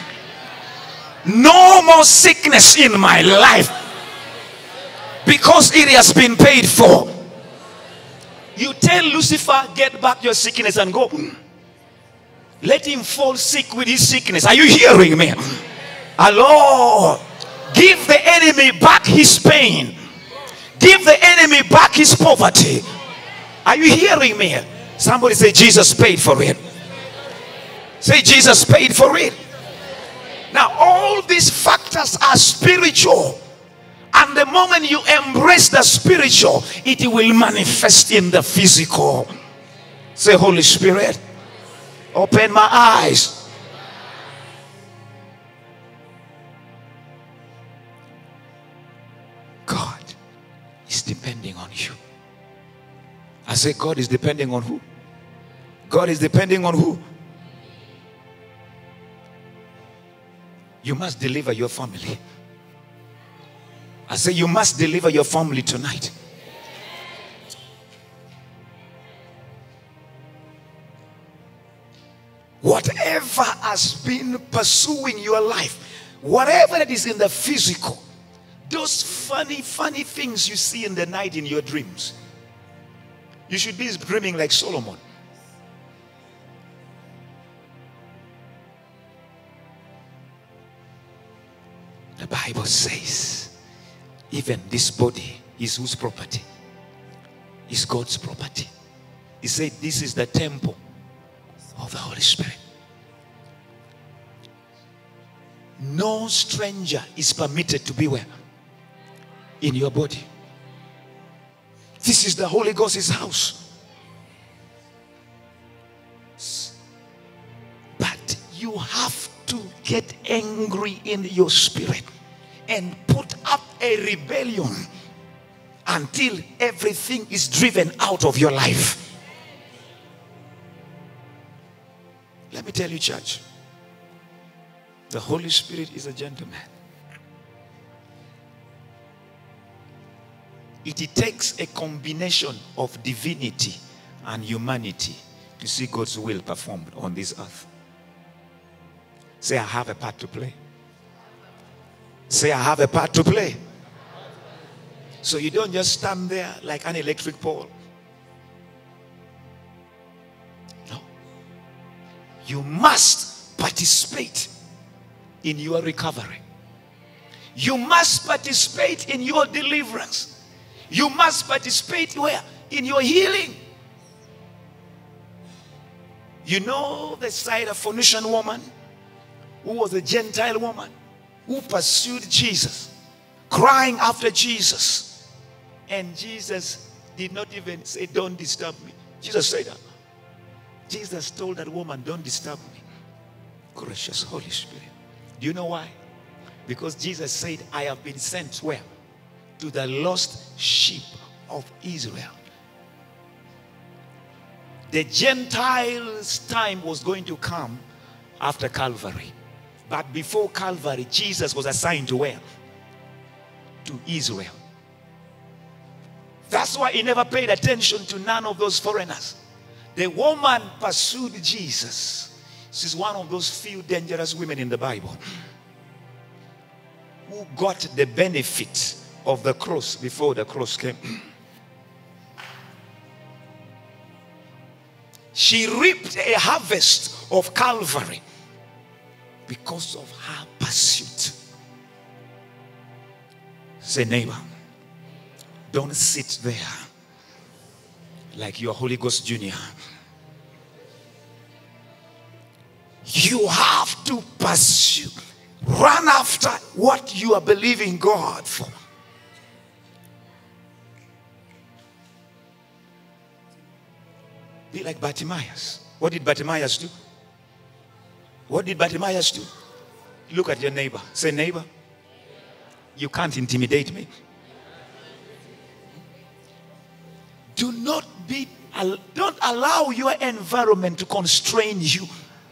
No more sickness in my life, because it has been paid for. You tell Lucifer, get back your sickness and go. Let him fall sick with his sickness. Are you hearing me? Hello. Give the enemy back his pain. Give the enemy back his poverty. Are you hearing me? Somebody say, Jesus paid for it. Say, Jesus paid for it. Now all these factors are spiritual, and the moment you embrace the spiritual, it will manifest in the physical. Say, Holy Spirit, open my eyes. God is depending on you. I say, God is depending on who? God is depending on who? You must deliver your family. I say, you must deliver your family tonight. Whatever has been pursuing your life, whatever that is in the physical, those funny, funny things you see in the night in your dreams, you should be dreaming like Solomon. The Bible says, even this body is whose property? Is God's property. He said, this is the temple of the Holy Spirit. No stranger is permitted to be where? In your body. This is the Holy Ghost's house. But you have to get angry in your spirit and put up a rebellion until everything is driven out of your life. Let me tell you, church, the Holy Spirit is a gentleman. It takes a combination of divinity and humanity to see God's will performed on this earth. Say, I have a part to play. Say, I have a part to play. So you don't just stand there like an electric pole. No. You must participate in your recovery. You must participate in your deliverance. You must participate where? In your healing. You know the Syrophoenician woman, who was a Gentile woman, who pursued Jesus, crying after Jesus. And Jesus did not even say, don't disturb me. Jesus said that. Jesus told that woman, don't disturb me. Gracious Holy Spirit. Do you know why? Because Jesus said, I have been sent where? To the lost sheep of Israel. The Gentiles' time was going to come after Calvary. But before Calvary, Jesus was assigned to where? To Israel. That's why he never paid attention to none of those foreigners. The woman pursued Jesus. She's one of those few dangerous women in the Bible who got the benefit of the cross before the cross came. She reaped a harvest of Calvary because of her pursuit. Say, neighbor, don't sit there like you're Holy Ghost Junior. You have to pursue. Run after what you are believing God for. Be like Bartimaeus. What did Bartimaeus do? What did Bartimaeus do? Look at your neighbor. Say, neighbor, you can't intimidate me. Do not be, don't allow your environment to constrain you.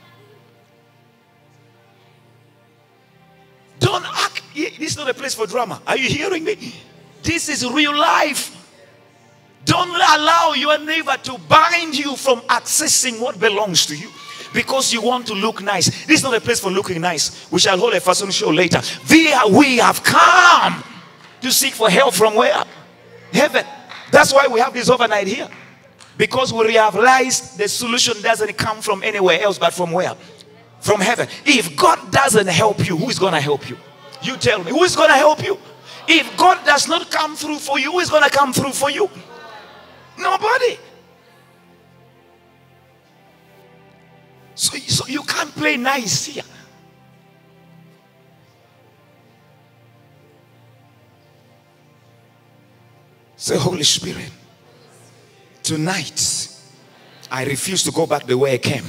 Don't act. This is not a place for drama. Are you hearing me? This is real life. Don't allow your neighbor to bind you from accessing what belongs to you because you want to look nice. This is not a place for looking nice. We shall hold a fashion show later. There we have come to seek for help from where? Heaven. That's why we have this overnight here. Because we realized the solution doesn't come from anywhere else but from where? From heaven. If God doesn't help you, who is going to help you? You tell me. Who is going to help you? If God does not come through for you, who is going to come through for you? Nobody. So, so you can't play nice here. Say, Holy Spirit, tonight I refuse to go back the way I came.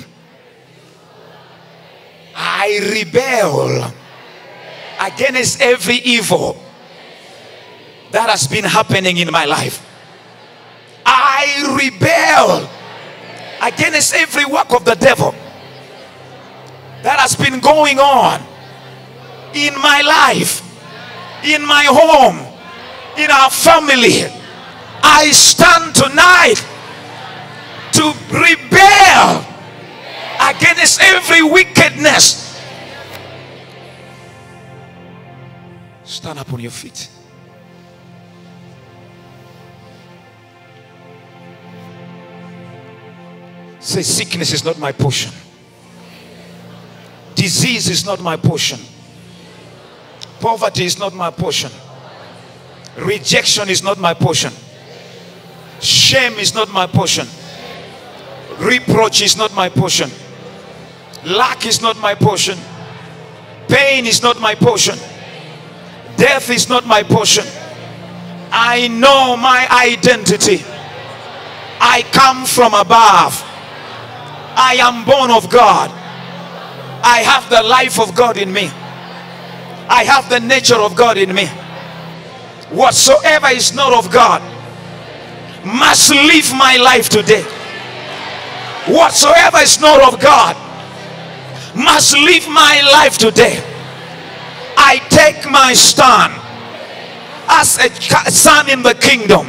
I rebel against every evil that has been happening in my life. I rebel against every work of the devil that has been going on in my life, in my home, in our family. I stand tonight to rebel against every wickedness. Stand up on your feet. Say, sickness is not my portion. Disease is not my portion. Poverty is not my portion. Rejection is not my portion. Shame is not my portion. Reproach is not my portion. Lack is not my portion. Pain is not my portion. Death is not my portion. I know my identity. I come from above. I am born of God. I have the life of God in me. I have the nature of God in me. Whatsoever is not of God must live my life today. Whatsoever is not of God must live my life today. I take my stand as a son in the kingdom.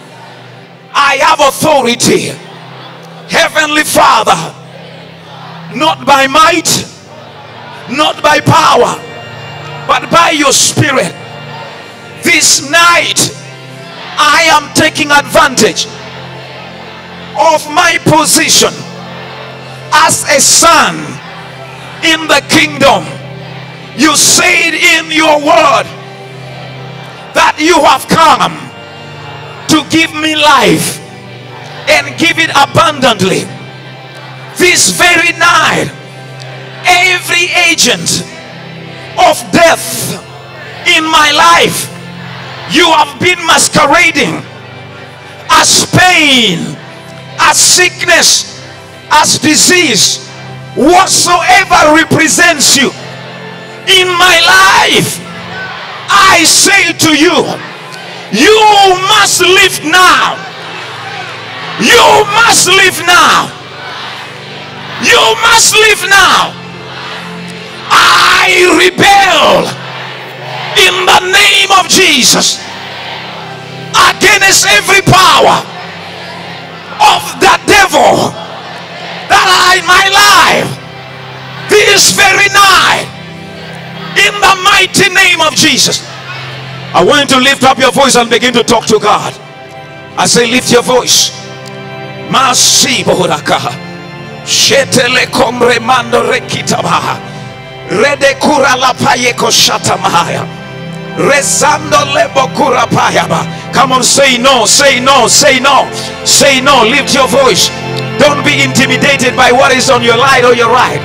I have authority. Heavenly Father, not by might, not by power, but by your Spirit. This night I am taking advantage of my position as a son in the kingdom. You said in your word that you have come to give me life and give it abundantly. This very night, every agent of death in my life, you have been masquerading as pain, as sickness, as disease, whatsoever represents you in my life. I say to you, you must live now. You must live now. You must live now. I rebel in the name of Jesus against every power of the devil that are in my life this very night, in the mighty name of Jesus. I want you to lift up your voice and begin to talk to God. I say, lift your voice. Masiboraka shetele komremando rekitabaha rede kura la paye koshata mahaya rezando lebo kura payaba. Come on, say no, say no, say no, say no. Lift your voice. Don't be intimidated by what is on your right or your right.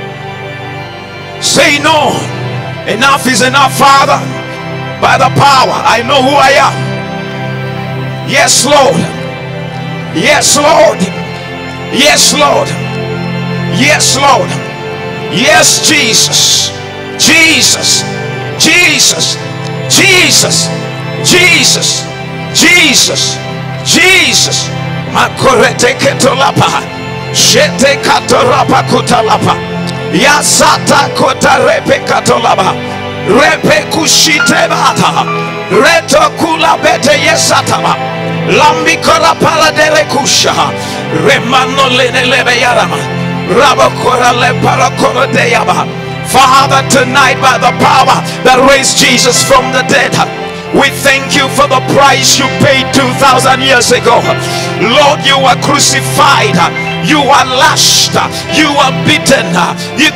Say no. Enough is enough, Father. By the power, I know who I am. Yes, Lord. Yes, Lord. Yes, Lord. Yes, Lord. Yes, Jesus. Jesus. Jesus. Jesus. Jesus. Jesus. Jesus. Makorete ketolapa. Shete katorapa kutalapa. Yasata kotarepe katolaba. Repe kushite bata. Reto kula bete yesataba. Lambi kora pala dere kusha. Remano lene lebe yarama. Rabakora le parakora deyaba. Father, tonight by the power that raised Jesus from the dead, we thank you for the price you paid two thousand years ago. Lord, you were crucified, you were lashed, you were beaten, you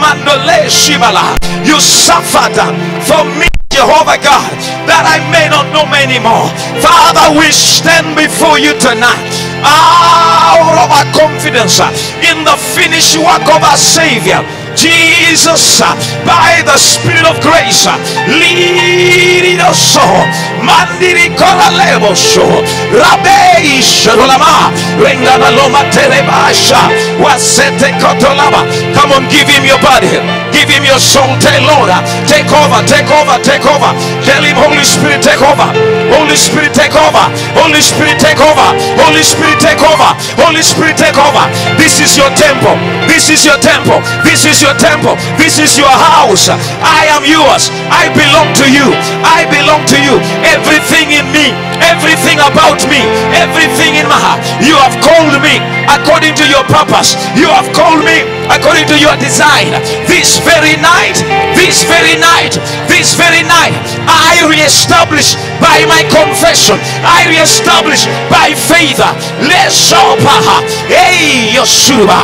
you suffered for me, Jehovah God, that I may not know anymore. Father, we stand before you tonight out of our confidence in the finished work of our Savior Jesus, by the Spirit of grace, lead us. Mandiri koralebo so rabei shalama rengana loma terebasha wasete kotolaba. Come on, give him your body, give him your soul. Tell Lord, take over, take over, take over. Tell him, Holy Spirit, take over. Holy Spirit, take over. Holy Spirit, take over. Holy Spirit, take over. Holy Spirit, take over. This is your temple. This is your temple. This is your temple. This is your house. I am yours. I belong to you. I belong to you. Everything in me, everything about me, everything in my heart, you have called me according to your purpose. You have called me according to your design. This very night, this very night, this very night, I reestablish by my confession, I reestablish by faith. Let's show paha. Hey, Yoshua.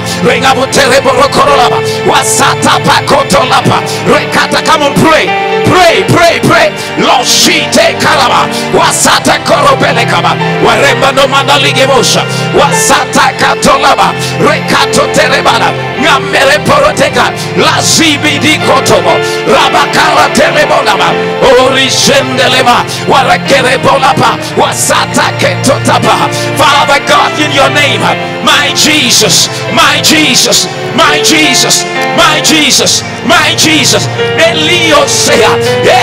Wasata pakotolapa. Rekata, come on, pray. Pray, pray, pray. Lord, she take kalaba. Wasata korobelekaba. Waremba no mandaligebosa. Wasata katolaba. Rekato terebana. Ngamere poroteka. La zibidi kotobo. Rabakara terebonaba. Orishendeleba. Warakerebolapa. Wasata ketotaba. Father God, in your name, my Jesus, my Jesus, my Jesus, my Jesus, my Jesus. Eliosea.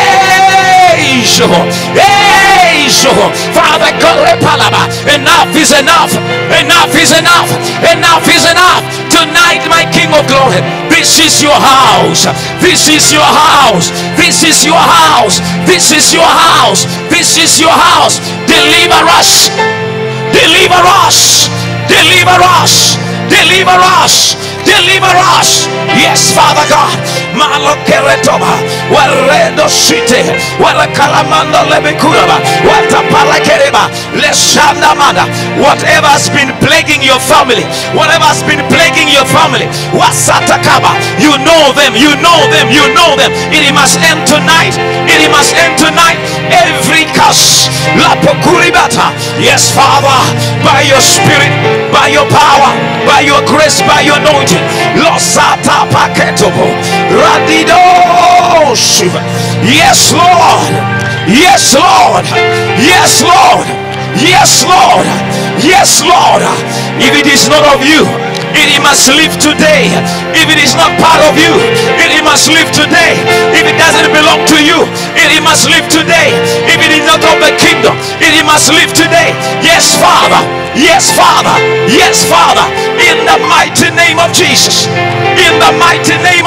Hey, hey, Father God, enough is enough. Enough is enough. Enough is enough. Tonight, my King of Glory, this is your house. This is your house. This is your house. This is your house. This is your house. Deliver us. Deliver us. Deliver us. Deliver us. Deliver us. Yes, Father God. Malokeretoba. Waredo shite. Warakalamanda lebekuraba. Watapalakereba. Leshandamanda. Whatever has been plaguing your family, whatever has been plaguing your family, wasatakaba. You know them. You know them. You know them. It must end tonight. It must end tonight. Every curse. Lapokuribata. Yes, Father. By your Spirit, by your power, by your grace, by your anointing. Losata paketobo radido shiva. Yes, Lord. Yes, Lord. Yes, Lord. Yes, Lord. Yes, Lord. If it is not of you, it must live today. If it is not part of you, it must live today. If it doesn't belong to you, it must live today. If it is not of the kingdom, it must live today. Yes, Father. Yes, Father. Yes, Father. In the mighty name of Jesus. In the mighty name of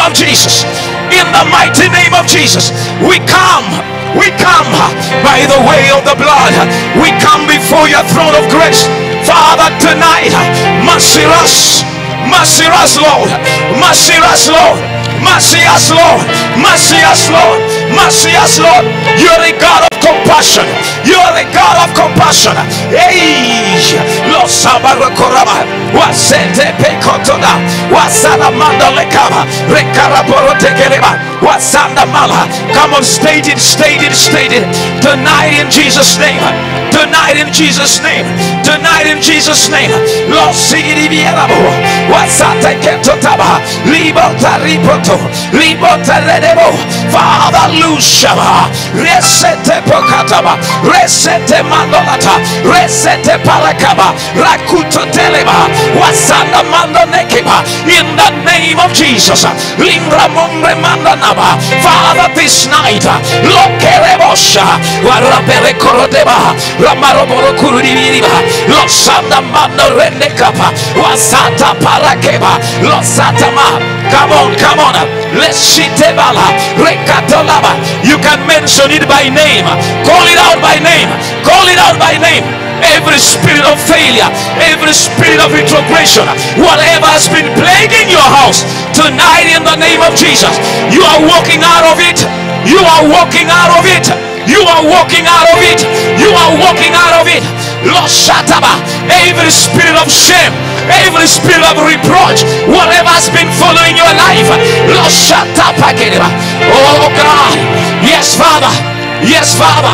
of Jesus. In the mighty name of Jesus. We come. We come by the way of the blood. We come before your throne of grace. Father, tonight, mercy us. Mercy us, Lord. Mercy us, Lord. Mercy us, Lord. Mercy us, Lord. Mercy us, Lord. You're a God of compassion. You're a God of compassion. Hey, Lord Sabarakoraba, Wasente Pekotoda, Wasana Mandalekaba, Rekaraborotekeleba, Wasanda Mala. Come on, state it, state it, state it. Tonight in Jesus' name. Tonight in Jesus' name. Tonight in Jesus' name. Lord Sigiribiarabo, Wasata Ketotaba, Libota Ripoto, Libota Redebo, Father Lushaba, Resete Pokataba, Resete Mandolata, Resete Palakaba, Rakuto Teleba, Wasanda Mandonekeba, in the name of Jesus. Limbra Mumbre Mandanaba, Father, this night, Lokerebosha, Warapere Korodeba, Ramaroboro Kuribiriba, Losanda Mando Rendekapa, Wasata Parakeba, Losatama. Come on, come on. Let's shitebala, rekatolaba. You can mention it by name. Call it out by name. Call it out by name. Every spirit of failure, every spirit of retrogression, whatever has been plaguing your house, tonight in the name of Jesus, you are walking out of it. You are walking out of it. You are walking out of it. You are walking out of it. Lord Shataba, every spirit of shame, every spirit of reproach, whatever has been following your life, Lord Shatapa. Oh God, yes Father, yes Father.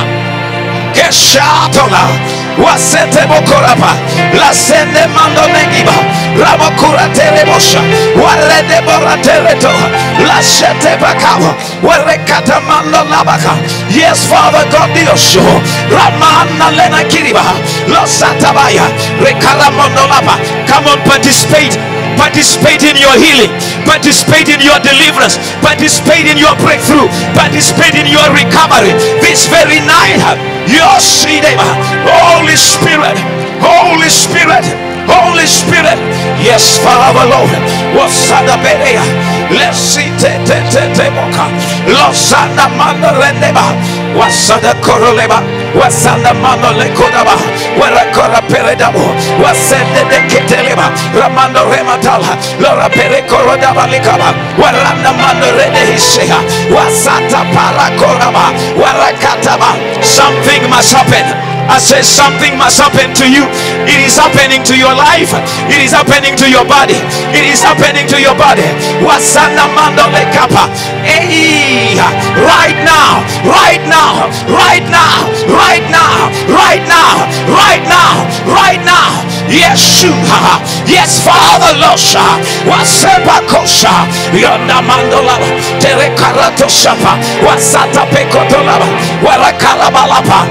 Keshatola, wasete bokorapa, la sende mando negiba, rabokura terebosha, wale debora tereto, la shete bakabo, wale katamando labaka. Yes, Father God, Diosho, Ramana lena kiriba, lo satabaya, rekalamondo laba. Come on, participate. Participate in your healing, participate in your deliverance, participate in your breakthrough, participate in your recovery this very night. Your Shideva, Holy Spirit, Holy Spirit, Holy Spirit. Yes, Father Lord. Wasada Berea, let's see te te te te boka, Losana Manda Rendeba, Wasada Koroleba, Wasanda Mando Lekodaba, Warakora Peredabo, Wasende de Keteleba, Ramando Rematala, Lora Perekorodaba Likaba, Waranda Mando Rede Hisea, Wasata Parakoraba, Warakataba. Something must happen. I said something must happen to you. It is happening to your life. It is happening to your body. It is happening to your body. Wasana mando le kapa. Hey, right now, right now, right now, right now, right now, right now, right now. Yeshua, yes, Father Losha, Wasepa Kosha, Yonda Mandolaba, Terekarato Shapa, Wasata Pekotolaba, Warakalabalapa.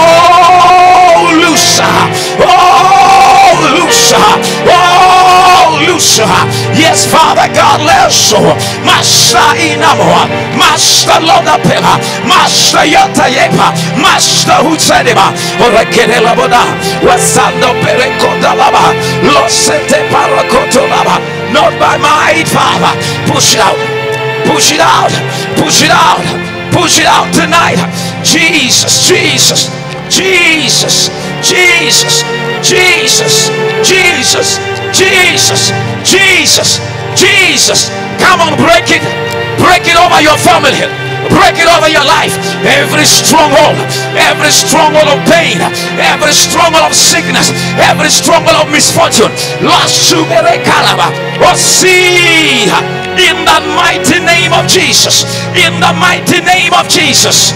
Oh, Lusa, oh, Lusa, oh, Lusa. Yes, Father God, Leso, Master Inamoa, Master Lodapela, Master Yatayepa, Master Hutsedeba, Orakerela Boda, Wasando Pereko. Losete Parakotolaba, not by might, Father. Push it out, push it out, push it out, push it out tonight. Jesus, Jesus, Jesus, Jesus, Jesus, Jesus, Jesus, Jesus, Jesus. Come on, break it, break it over your family. Break it over your life. Every stronghold, every stronghold of pain, every stronghold of sickness, every stronghold of misfortune. Last Subere Kalaba. Oh, see, in the mighty name of Jesus. In the mighty name of Jesus.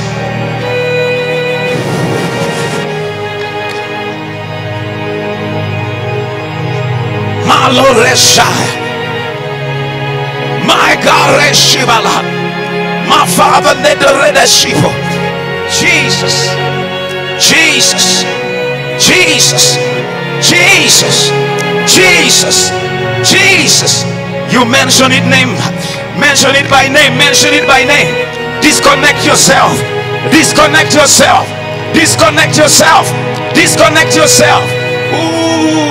Maloresha. My God, Reshibala. My Father, Jesus, Jesus, Jesus, Jesus, Jesus, Jesus. You mention it name, mention it by name, mention it by name. Disconnect yourself, disconnect yourself, disconnect yourself, disconnect yourself.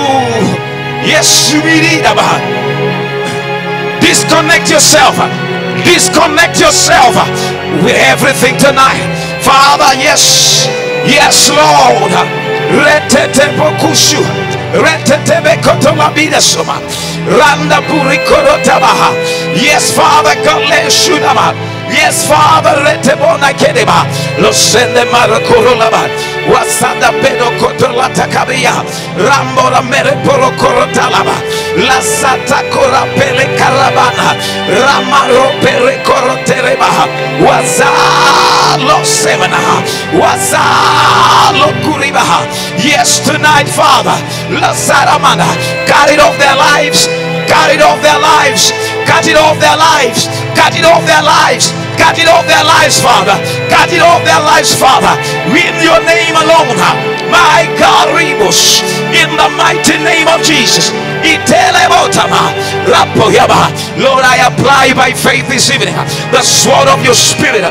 Ooh, yes, you need it. Disconnect yourself. Disconnect yourself with everything tonight. Father, yes, yes, Lord. Retete bokushu, retete bekotolabida soma, randa burikorotabaha. Yes, Father, God, let shudama. Yes, Father, retebona kedeba, lo sende marakurulaba, wasanda pedo kotolata kabia, rambo la mere poro korotalaba, la sata kora pele karabana, ramaro pere korotereba, waza lo semana, waza lo kuribaha. Yes, tonight, Father, la saramana, cut it off their lives, cut it off their lives, cut it off their lives, cut it off their lives. Cut it off their lives, Father. Cut it off their lives, Father. In your name alone, my God, Rebus, in the mighty name of Jesus. Lord, I apply by faith this evening the sword of your spirit.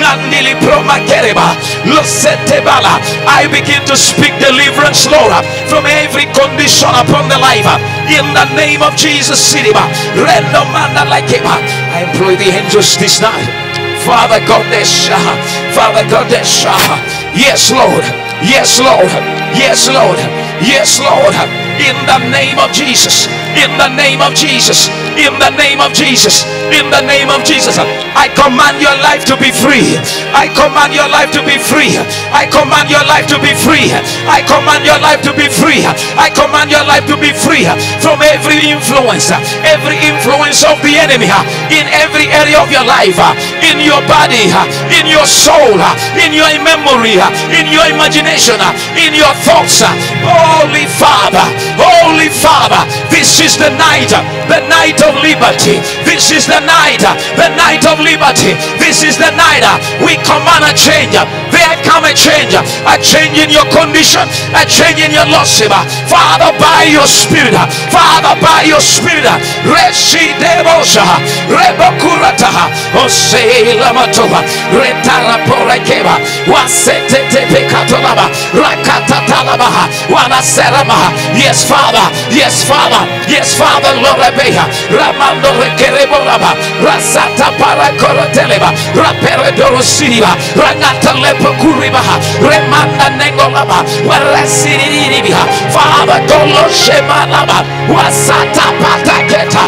I begin to speak deliverance, Lord, from every condition upon the life. In the name of Jesus, I employ the angels this night. Father God, Father God, yes, Lord, yes, Lord, yes, Lord, yes, Lord, in the name of Jesus, in the name of Jesus, in the name of Jesus, in the name of Jesus. I command your life to be free. I command your life to be free. I command your life to be free. I command your life to be free. I command your life to be free from every influence, every influence of the enemy in every area of your life, in your body, in your soul, in your memory, in your imagination, in your thoughts. Holy Father, Holy Father, this is the night, the night of liberty. This is the night, the night of liberty. This is the night we command a change. There come a change, a change in your condition, a change in your loss. Father, by your spirit, Father, by your spirit, Reshi Devosha, Rebokurata, Oseilamatoa, Retara Porekeva, Wasete Pekatolaba, Rakatatalaba, Wanaserama. Yes, Father, yes, Father, yes, Father, Lord Abeha, Ramando Rekerebolaba, Rasata Parakoroteleba, Raperedorosiva, Ranata Lepokuribaha, Remanda Nengolaba, Warasiribiha, Father Golo Shemalaba, Wasata Pataketa,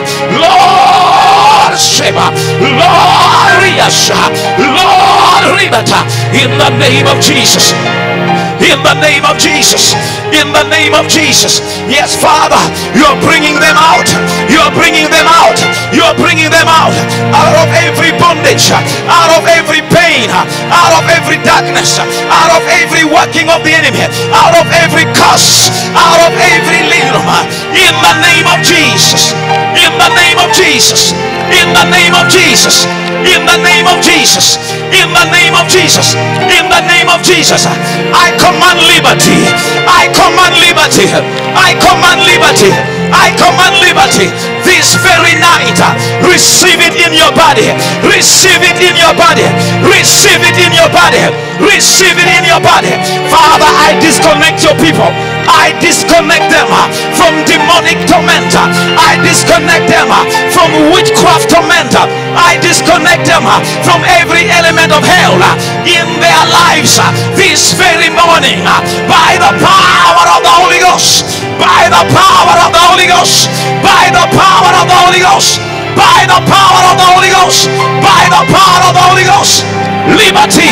Lord Sheba, Lord Riasha, Lord Ribata, in the name of Jesus. In the name of Jesus, in the name of Jesus. Yes, Father, you're bringing them out, you're bringing them out, you're bringing them out, out of every bondage, out of every pain, out of every darkness, out of every working of the enemy, out of every curse, out of every little. In the name of Jesus, in the name of Jesus, in the name of Jesus, in the name of Jesus, in the name of Jesus, in the name of Jesus. I command liberty, I command liberty, I command liberty, I command liberty this very night. Receive it in your body, receive it in your body, receive it in your body, receive it in your body. Father, I disconnect your people, I disconnect them from demonic torment, I disconnect them from witchcraft torment, I disconnect them from every element of hell in their lives this very morning by the power of the Holy Ghost, by the power of the Holy Ghost, by the power of the Holy Ghost, by the power of the Holy Ghost, by the power of the Holy Ghost. Liberty,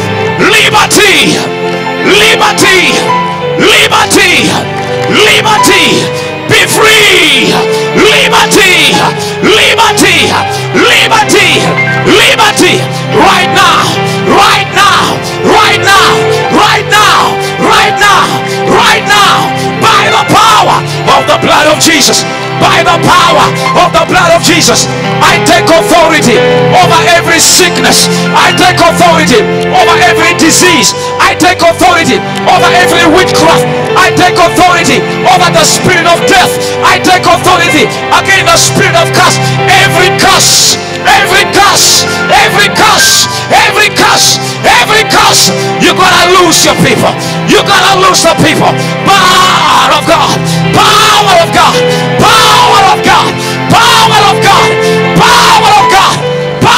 liberty, liberty, liberty, liberty, be free, liberty, liberty, liberty, liberty, right now, right now, right now, right now, right now, right now, by the power of the blood of Jesus, by the power of the blood of Jesus. I take authority over every sickness, I take authority over every disease, I take authority over every witchcraft, I take authority over the spirit of death, I take authority against the spirit of curse. Every curse, every curse, every curse, every curse, every curse, you gotta lose your people, you gotta lose the people. Power of God, power of God, power of God, power of God, power of God, power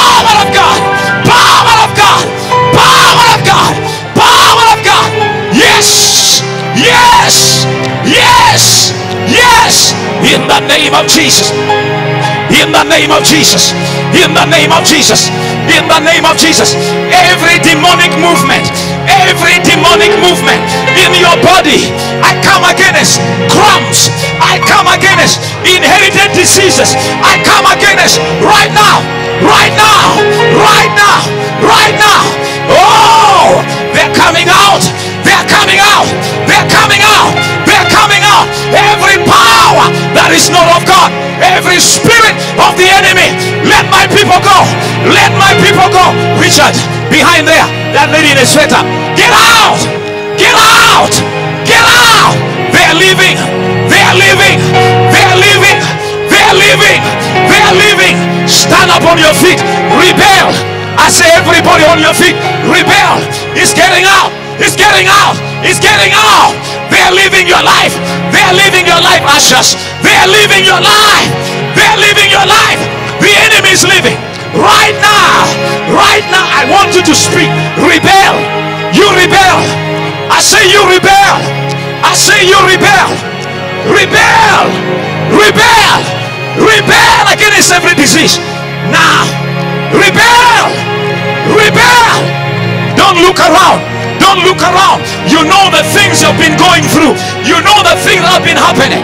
In the name of Jesus. In the name of Jesus. In the name of Jesus. In the name of Jesus. Every demonic movement, every demonic movement in your body, I come against crumbs. I come against inherited diseases. I come against right now, right now, right now, right now. Oh, they're coming out. They're coming out. They're coming out. They're coming out. Every power that is not of God, every spirit of the enemy, let my people go. Let my people go. Richard, behind there, that lady in a sweater, get out. Get out. Get out. They're leaving. They're leaving. They're leaving. They're leaving. They're leaving. Stand up on your feet. Rebel. I say everybody on your feet. Rebel. It's getting out. It's getting out. It's getting out. They're living your life. They're living your life, ushers. They're living your life. They're living your life. The enemy is living. Right now. Right now. I want you to speak. Rebel. You rebel. I say you rebel. I say you rebel. Rebel. Rebel. Rebel against every disease. Now. Rebel. Rebel. Don't look around. Don't look around. You know the things you've been going through. You know the things that have been happening.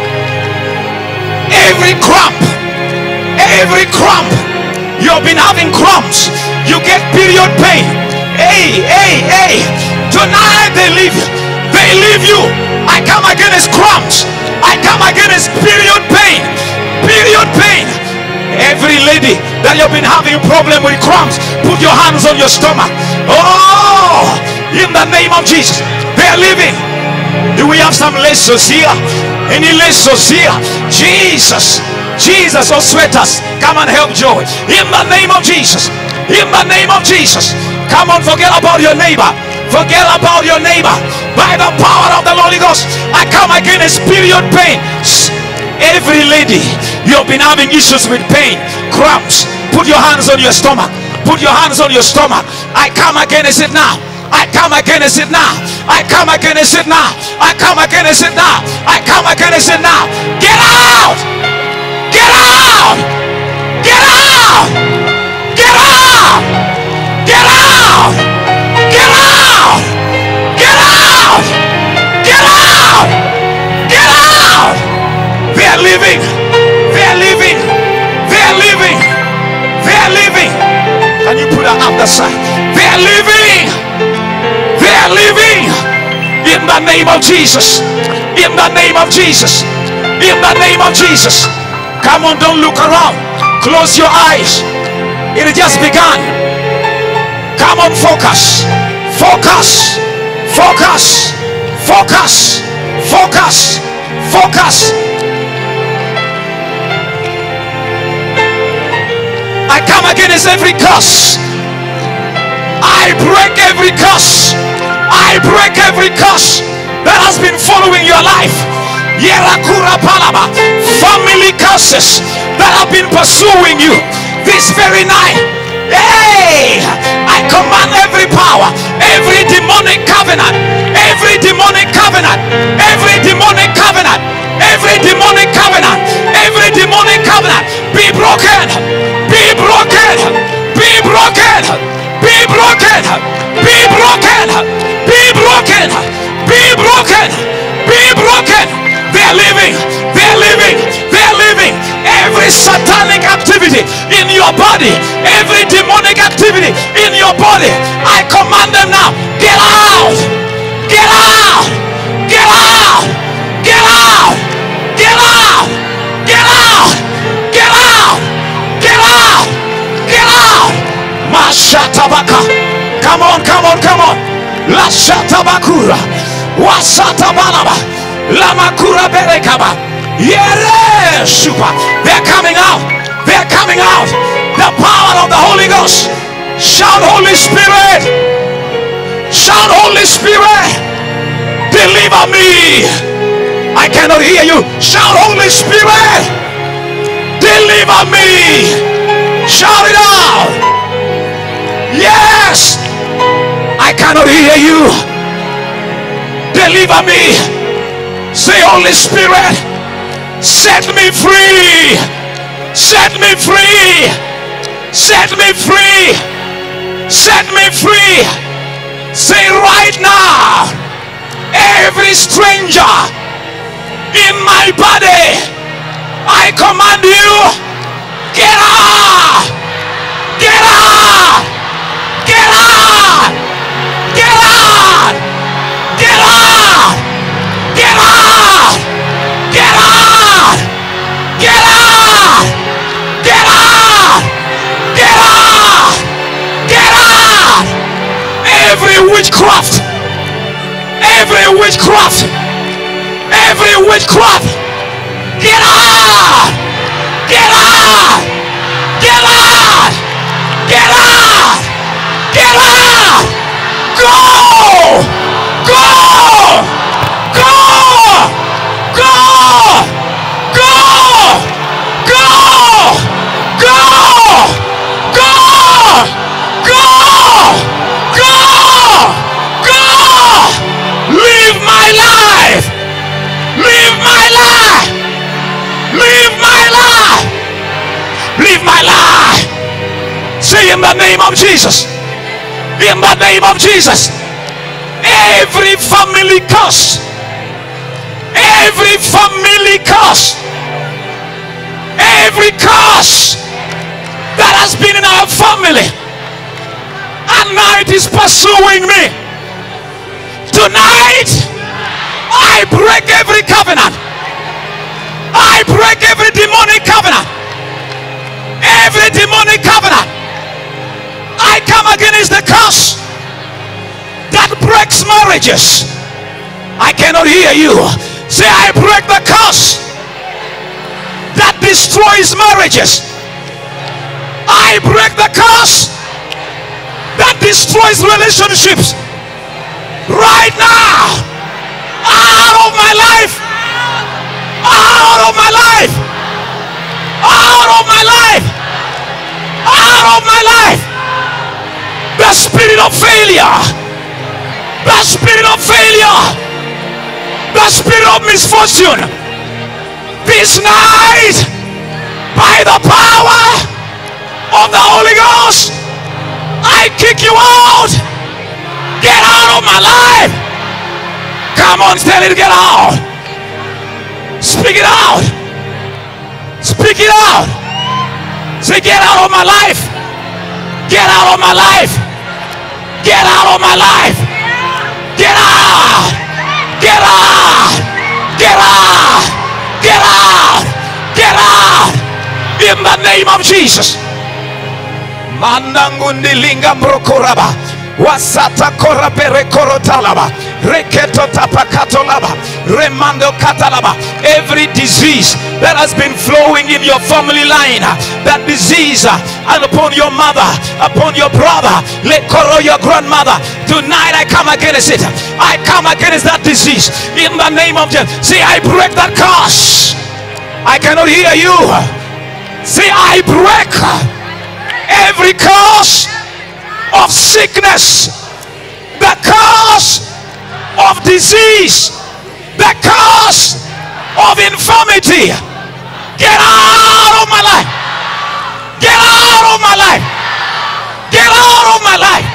Every crump, every crump, you've been having crumbs. You get period pain. Hey, hey, hey. Tonight they leave you. They leave you. I come against crumbs. I come against period pain. Period pain. Every lady that you've been having a problem with crumbs, put your hands on your stomach. Oh, in the name of Jesus, they're leaving. Do we have some laces here? Any laces here? Jesus, Jesus, or sweaters, come and help Joy. In the name of Jesus, in the name of Jesus. Come on, forget about your neighbor. Forget about your neighbor. By the power of the Holy Ghost, I come against period pain. Every lady, you've been having issues with pain, cramps, put your hands on your stomach. Put your hands on your stomach. I come against it now. I come against it now. I come against it now. I come against it now. I come against it now. Get out! Get out! Get out! Get out! Get out! Get out! Get out! Get out! Get out! They're leaving. They're leaving. They're leaving. They're leaving. Can you put that up the side? They're leaving. They're leaving. In the name of Jesus. In the name of Jesus. In the name of Jesus. Come on, don't look around. Close your eyes. It has just begun. Come on, focus. Focus. Focus. Focus. Focus. Focus. I come against every curse. I break every curse. I break every curse that has been following your life. Yerakura Palaba. Family curses that have been pursuing you this very night. Hey! I command every power, every demonic covenant, every demonic covenant, every demonic covenant, every demonic covenant, every demonic covenant be broken, be broken, be broken, be broken, be broken, be broken, be broken, be broken. They're living, they're living, they're living. Every satanic activity in your body, every demonic activity in your body, I command them now. Get out! Get out! Get out! Get out! Get out! Get out! Get out! Get out! Get out! Mashatabaka. Come on, come on, come on. La shatabakura. Wasatabalaba. Lamakura berekaba. Yere super. They're coming out. They're coming out. The power of the Holy Ghost. Shout, Holy Spirit. Shout, Holy Spirit. Deliver me. I cannot hear you. Shout, Holy Spirit. Deliver me. Shout it out. Yes. I cannot hear you. Deliver me. Say, Holy Spirit, Set me free. Set me free. Set me free. Set me free. Say right now, every stranger in my body, I command you, get out. Get out. Get out. Get out. Get out. Get out. Get out. Get out. Get out. Get out. Get out. Every witchcraft. Every witchcraft. Every witchcraft. Get out. Get out. Get out. Get out. Get out. Go. Go. Go. Go. Go. Go. Go. Go. Go. Go. Go. Live my life. Live my life. Live my life. Live my life. Say in the name of Jesus. In the name of Jesus. Every family curse. Every family curse. Every curse that has been in our family, and now it is pursuing me. Tonight, I break every covenant. I break every demonic covenant. Every demonic covenant. I come against the curse that breaks marriages. I cannot hear you. Say, I break the curse that destroys marriages. I break the curse that destroys relationships. Right now, out of my life, out of my life, out of my life, out of my life. The spirit of failure, the spirit of failure, the spirit of misfortune. This night, by the power of the Holy Ghost, I kick you out. Get out of my life. Come on, tell it, get out. Speak it out. Speak it out. Say, get out of my life. Get out of my life. Get out of my life. Get out. Get out. Get out. Get out. Get out. In the name of Jesus. Mandangundi linga brokoraba. Wasata korapere korotalaba. Reketo tapakatolaba. Remando katalaba. Every disease that has been flowing in your family line, that disease and upon your mother, upon your brother, lekoro your grandmother, tonight I come against it. I come against that disease in the name of Jesus. Say, I break that curse. I cannot hear you. Say, I break every curse of sickness, the curse of disease, the curse of infirmity. Get out of my life. Get out of my life. Get out of my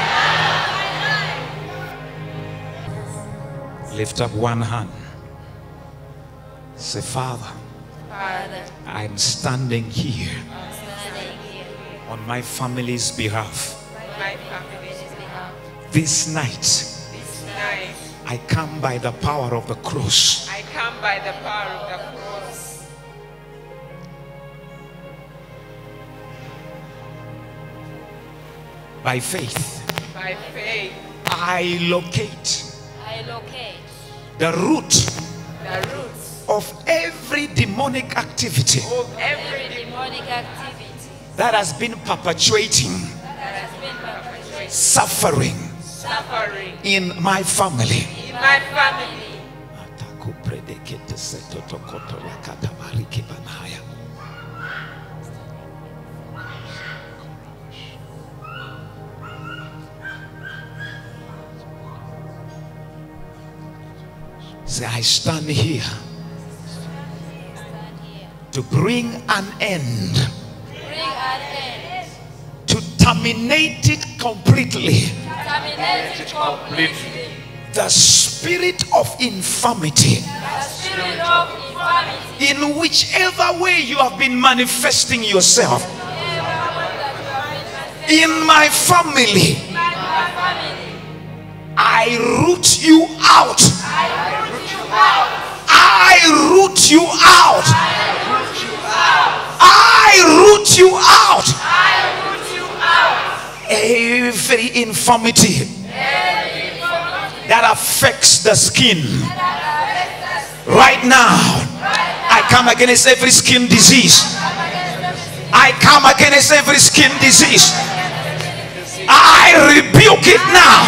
life. Lift up one hand. Say, Father,
Father,
I'm standing here
I'm standing here
on my family's behalf.
on my family's behalf.
This night,
This night,
I come by the power of the cross.
I come by the power of the cross.
By faith,
By faith,
I locate
I locate
the root
the roots
of every demonic activity
of
every
every
demonic activity
that has been perpetuating
that has been perpetrated,
suffering
suffering
in my family.
in my family.
Say, I stand here
stand
to bring an end,
Bring an end.
to terminate it completely.
Terminate it completely.
The spirit of infirmity,
The spirit of infirmity.
in whichever way you have been manifesting yourself in my family, I root you out. I root you out. I root you out. Every infirmity that affects the skin right now, I come against every skin disease. I come against every skin disease. I rebuke it now.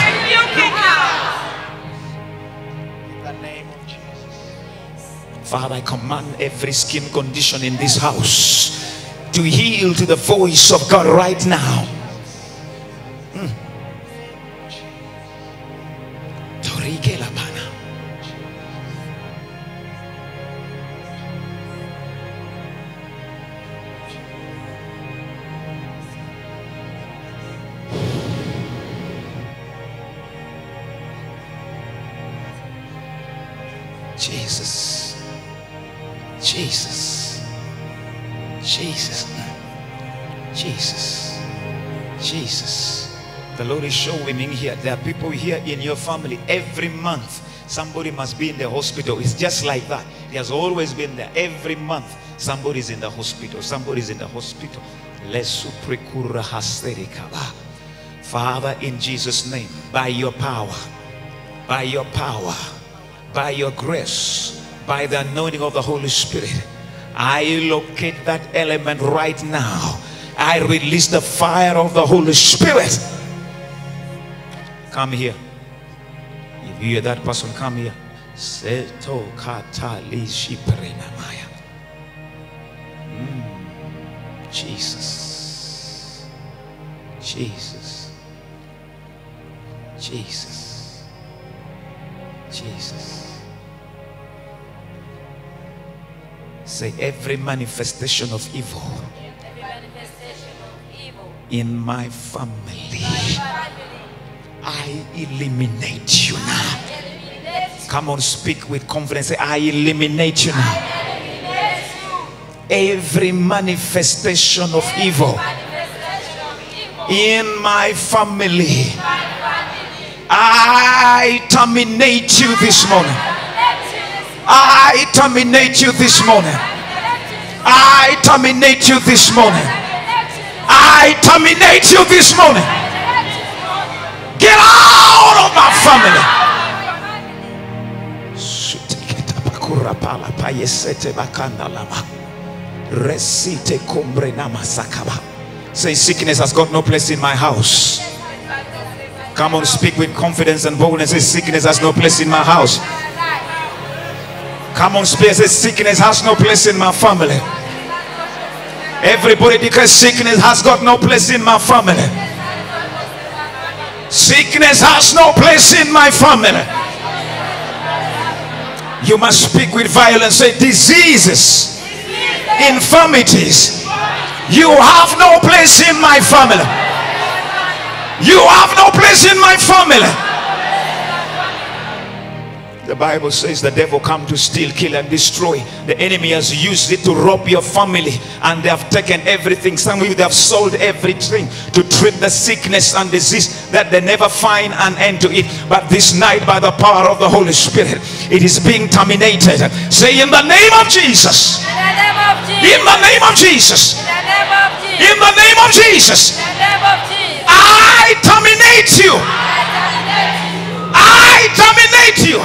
In the name of Jesus.
Father, I command every skin condition in this house to yield to the voice of God right now. Mm. Torike la pana. Jesus, Jesus, Jesus, Jesus, Jesus. The Lord is showing me here. There are people here in your family. Every month, somebody must be in the hospital. It's just like that. It has always been there. Every month, somebody's in the hospital. Somebody's in the hospital. Father, in Jesus' name, by your power, by your power, by your grace, by the anointing of the Holy Spirit, I locate that element right now. I release the fire of the Holy Spirit. Come here. If you hear that person, come here. Seto katali shiprenamaya. Mm. Jesus. Jesus. Jesus. Jesus. Say, every manifestation of evil,
Every manifestation of evil
in my family,
family,
I eliminate you now.
eliminate,
Come on, speak with confidence. Say, I eliminate you now.
eliminate you.
Every manifestation of evil
Manifestation of evil
in my family,
in my family.
I terminate you this morning.
Terminate you this
I terminate you this morning. I terminate you this morning. I terminate you this morning. Get out of my family. Say, sickness has got no place in my house. Come on, speak with confidence and boldness. Say, sickness has no place in my house. Come on, speak. Say, sickness has no place in my family. Everybody declares, sickness has got no place in my family. Sickness has no place in my family. You must speak with violence. Say, diseases, infirmities, you have no place in my family. You have no place in my family. The Bible says the devil come to steal, kill and destroy. The enemy has used it to rob your family, and they have taken everything. Some of you, they have sold everything to treat the sickness and disease that they never find an end to it. But this night, by the power of the Holy Spirit, it is being terminated. Say, in the name of Jesus.
In the name of Jesus.
In the name of Jesus.
In the name of Jesus.
In the name of Jesus. I terminate you. I terminate you.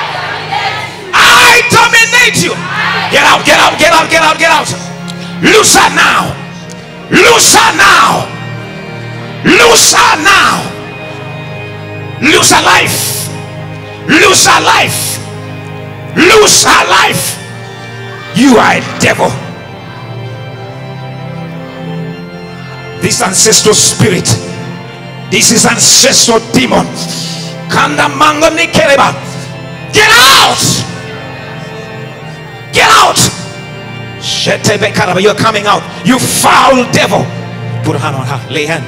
I terminate you. Get out, get out, get out, get out, get out. Loose her now. Loose her now. Loose her now. Loose her life. Loose her life. Loose her life. You are a devil. This ancestral spirit, this is ancestral demon. Kanda mango nikereba. Get out! Get out! You're coming out. You foul devil. Put a hand on her. Lay hand.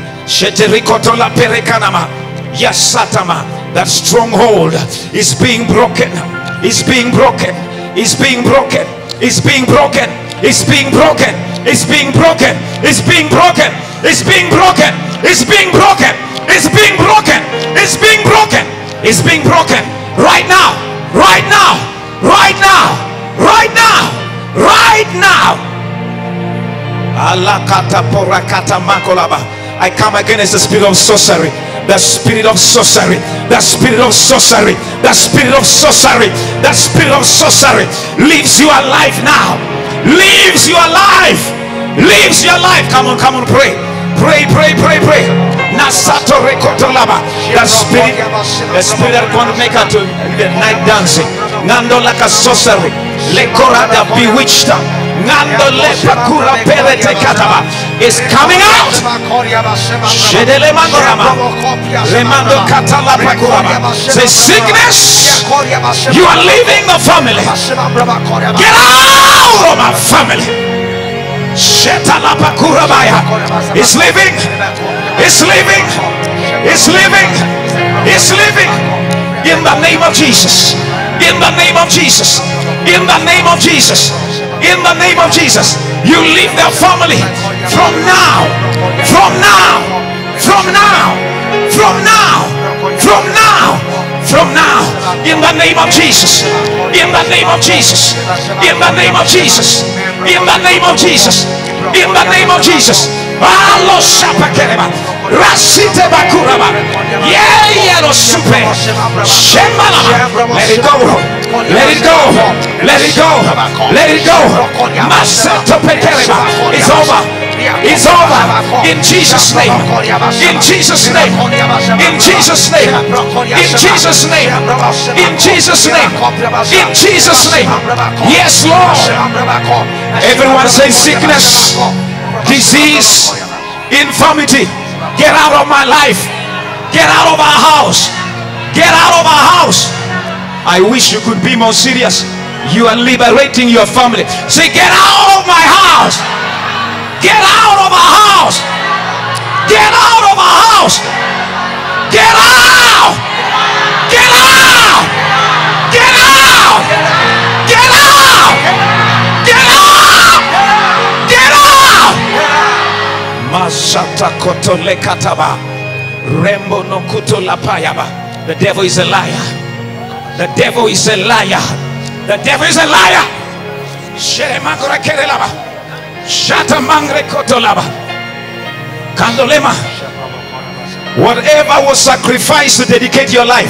That stronghold is being broken. Is being broken. Is being broken. Is being broken. Is being broken. Is being broken. Is being broken. Is being broken. Is being broken. Is being broken. Is being broken. Is being broken. Right now. Right now. Right now. Right now. Right now. I come against the spirit of sorcery. The spirit of sorcery. The spirit of sorcery. The spirit of sorcery. The spirit of sorcery leaves you alive now. Leaves you alive. Leaves your life. Come on, come on, pray. Pray, pray, pray, pray. Nasato rekotolaba. The spirit, the spirit that going to make her to the night dancing. Nando like a sorcery. Lekora the bewitched. Nando lepakura perete kataba is coming out. Shedele mangorama. Remando katala pakurama. Say sickness. You are leaving the family. Get out of my family. Shetala pakurabaya. It's leaving. It's leaving. It's leaving. It's leaving. In the name of Jesus. In the name of Jesus. In the name of Jesus. In the name of Jesus. You leave their family from now. From now. From now. From now. From now. From now. In the name of Jesus. In the name of Jesus. In the name of Jesus. In the name of Jesus. In the name of Jesus. Alo shapakereba. Rasite bakuraba. Yeah, yeah, no super. Shemala. Let it go. Let it go. Let it go. Let it go. Masato pekereba. It's over. It's over. In Jesus' name. In Jesus' name. In Jesus' name. In Jesus' name. In Jesus' name. In Jesus' name. Yes, Lord. Everyone say sickness, disease, infirmity. Get out of my life. Get out of our house. Get out of our house. I wish you could be more serious. You are liberating your family. Say, get out of my house. Get out of our house. Get out of our house. Get out. Get out. Get out. Get out. Get out. Get out. Masata kotole kataba. Rembo no kuto lapayaba. The devil is a liar. The devil is a liar. The devil is a liar. Shere mangora kerelaba. Shata mangre kotolaba. Kandolema. Whatever was sacrificed to dedicate your life,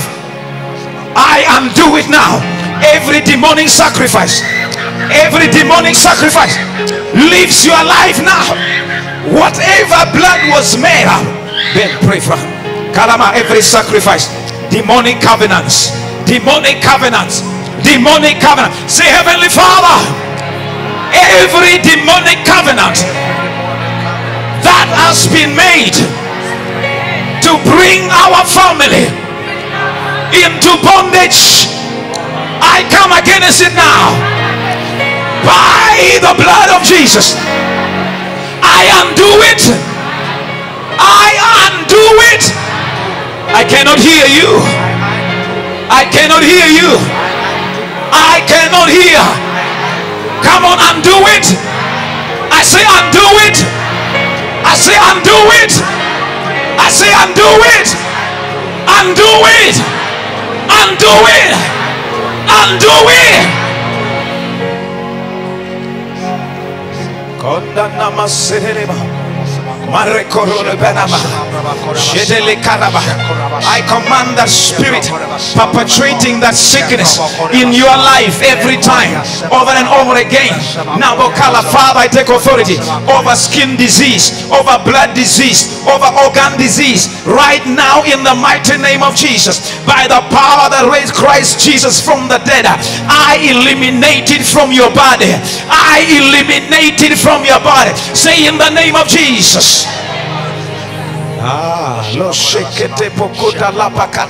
I undo it now. Every demonic sacrifice, every demonic sacrifice leaves your life now. Whatever blood was made out, then pray for him. Kalama, every sacrifice, demonic covenants, demonic covenants, demonic covenant. Say, Heavenly Father, every demonic covenant that has been made to bring our family into bondage, I come against it now by the blood of Jesus. I undo it. I undo it. I cannot hear you. I cannot hear you. I cannot hear. Come on, undo it. I say undo it. I say undo it. I say undo it. Undo it. Undo it. Undo it. Kondana masereba. I command that spirit perpetrating that sickness in your life every time, over and over again. Now, Bokala, Father, I take authority over skin disease, over blood disease, over organ disease, right now in the mighty name of Jesus. By the power that raised Christ Jesus from the dead, I eliminate it from your body. I eliminate it from your body. Say, in the name of Jesus. Ah,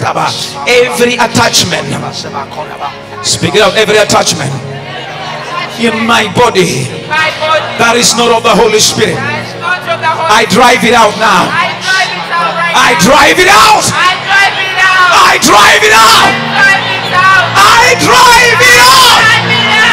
every attachment, speaking of every attachment in my body
My body.
that is not of the Holy Spirit.
That is not of the Holy
I drive it out now.
I drive it out right
I
now.
drive it out.
I drive it out.
I drive it out.
drive it out.
I drive it out.
Drive it out.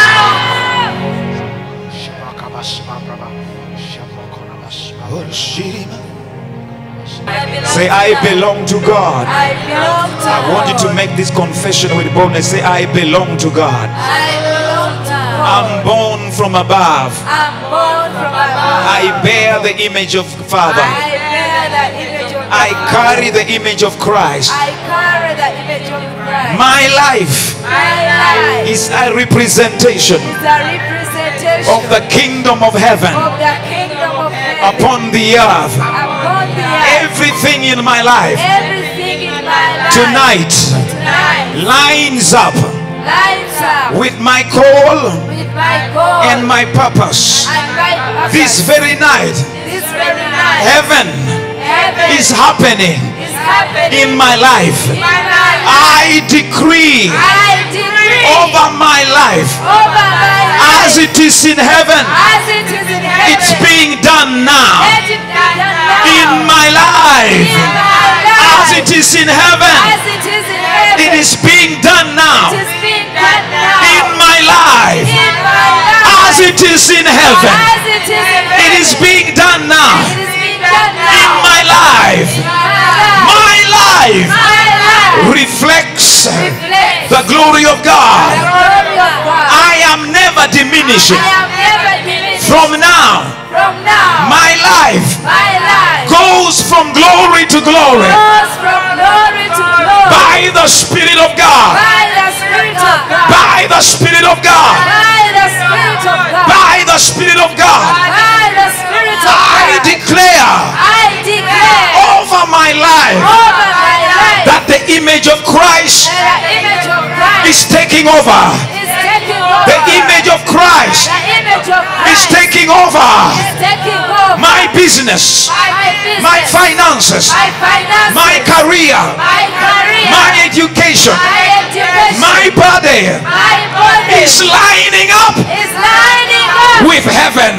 Say, I belong to God.
I belong to
I want you to
God.
make this confession with boldness. Say, I belong to God.
I belong to God.
I'm born from above.
I'm born from above.
I bear the image of Father.
I bear the image of
I
God.
carry the image of Christ.
I carry the image of Christ.
My life
My life is
is a representation
a representation
of the kingdom of heaven
of the kingdom of heaven
upon the earth.
upon the earth.
Everything in my life
Everything in my life
tonight
tonight
lines up
lines up
with my call
with my goal
and my purpose.
and my purpose.
This very night,
This very night,
heaven
heaven
is happening
is happening
in my life.
in my life.
I decree
I decree
over my life
over my life
as it is in heaven.
as it is in heaven.
It's being done now
Let it be done now.
in my
In
life
my life.
as it is in heaven.
As it is in heaven.
It is being done now
It is being done now.
in my life
In my life.
as it is in heaven.
As it is in heaven.
It is being done now
It is being done now.
in my life.
In my life.
My life
My life
reflects
reflects
the glory of
the
God.
glory of God.
I am never diminishing.
I am never diminished.
From now,
From now,
my life
my life
goes from glory to glory
goes from glory to glory
by the Spirit of God.
by the Spirit of God.
By the Spirit of God.
By the Spirit of God.
By the Spirit of God.
By the Spirit of
I
God.
declare
I declare
over my life
over my life
that the image of Christ
that the image of Christ
is taking over.
is taking over.
The image of Christ
The image of
is
Christ
taking over
is taking over.
my business,
my business,
my finances,
my finances,
my career,
my career,
my education,
my education,
my body
my body
is lining up
is lining up
with heaven,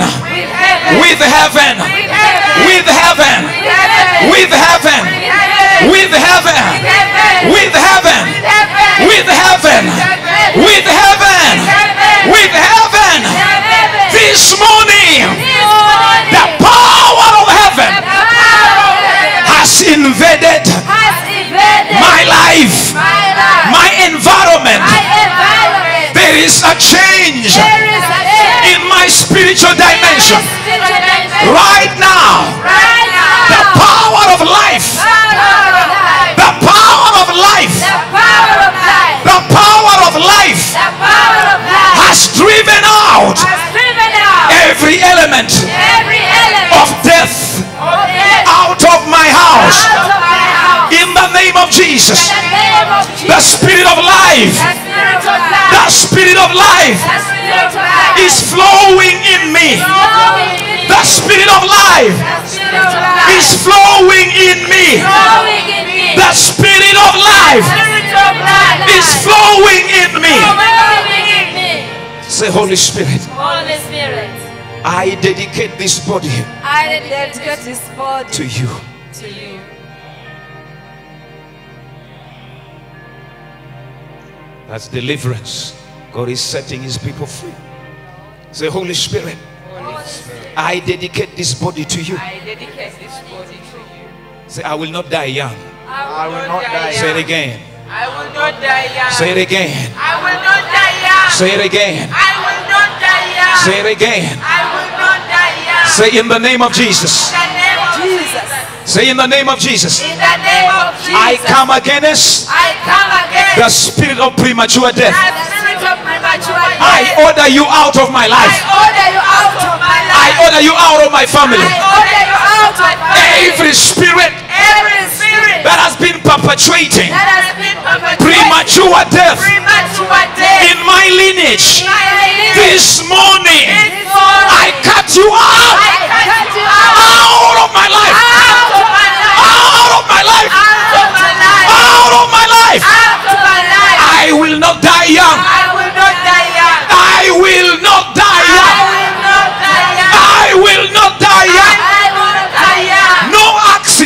with heaven,
with heaven,
with heaven,
with heaven,
with heaven,
with heaven, with heaven, with heaven, with heaven. This morning, the power of heaven has invaded my life, my environment. There is a change in my spiritual dimension. Right now, the power of life, the power of life, the power of life has driven out every element of death out of my house. In the name of Jesus, the spirit of life, the spirit of life is flowing in me. The spirit of life is flowing in me. The spirit of life is flowing in me. Say, Holy Spirit,
Holy Spirit,
I dedicate this body
I dedicate this body
to you.
to you.
That's deliverance. God is setting his people free. Say, Holy Spirit, I dedicate this body to you.
I dedicate this body to you.
Say, I will not die young.
I will not die
Say it
young.
again.
I will not die young.
Say it again.
I will not die young.
Say it again.
I will not die young.
Say it again.
I will not die young.
Say, in the name of Jesus.
In the name of
Jesus.
Say, in the name of Jesus.
In the name of Jesus.
I come against
I come against
the spirit of premature death.
that spirit of premature death.
I order you out of my
I
life.
order you out of my
I
life.
order you out of my family.
I order you out of my life.
Every spirit
Every spirit
that has been perpetuating
that has been perpetrated
premature death
premature death
in my lineage,
in my life.
this morning
This morning,
I cut you out,
I cut you out,
out of my life,
out of my life,
out of my life,
out of my life,
out of my life.
out of my life.
I will not die young.
I will not die young.
I will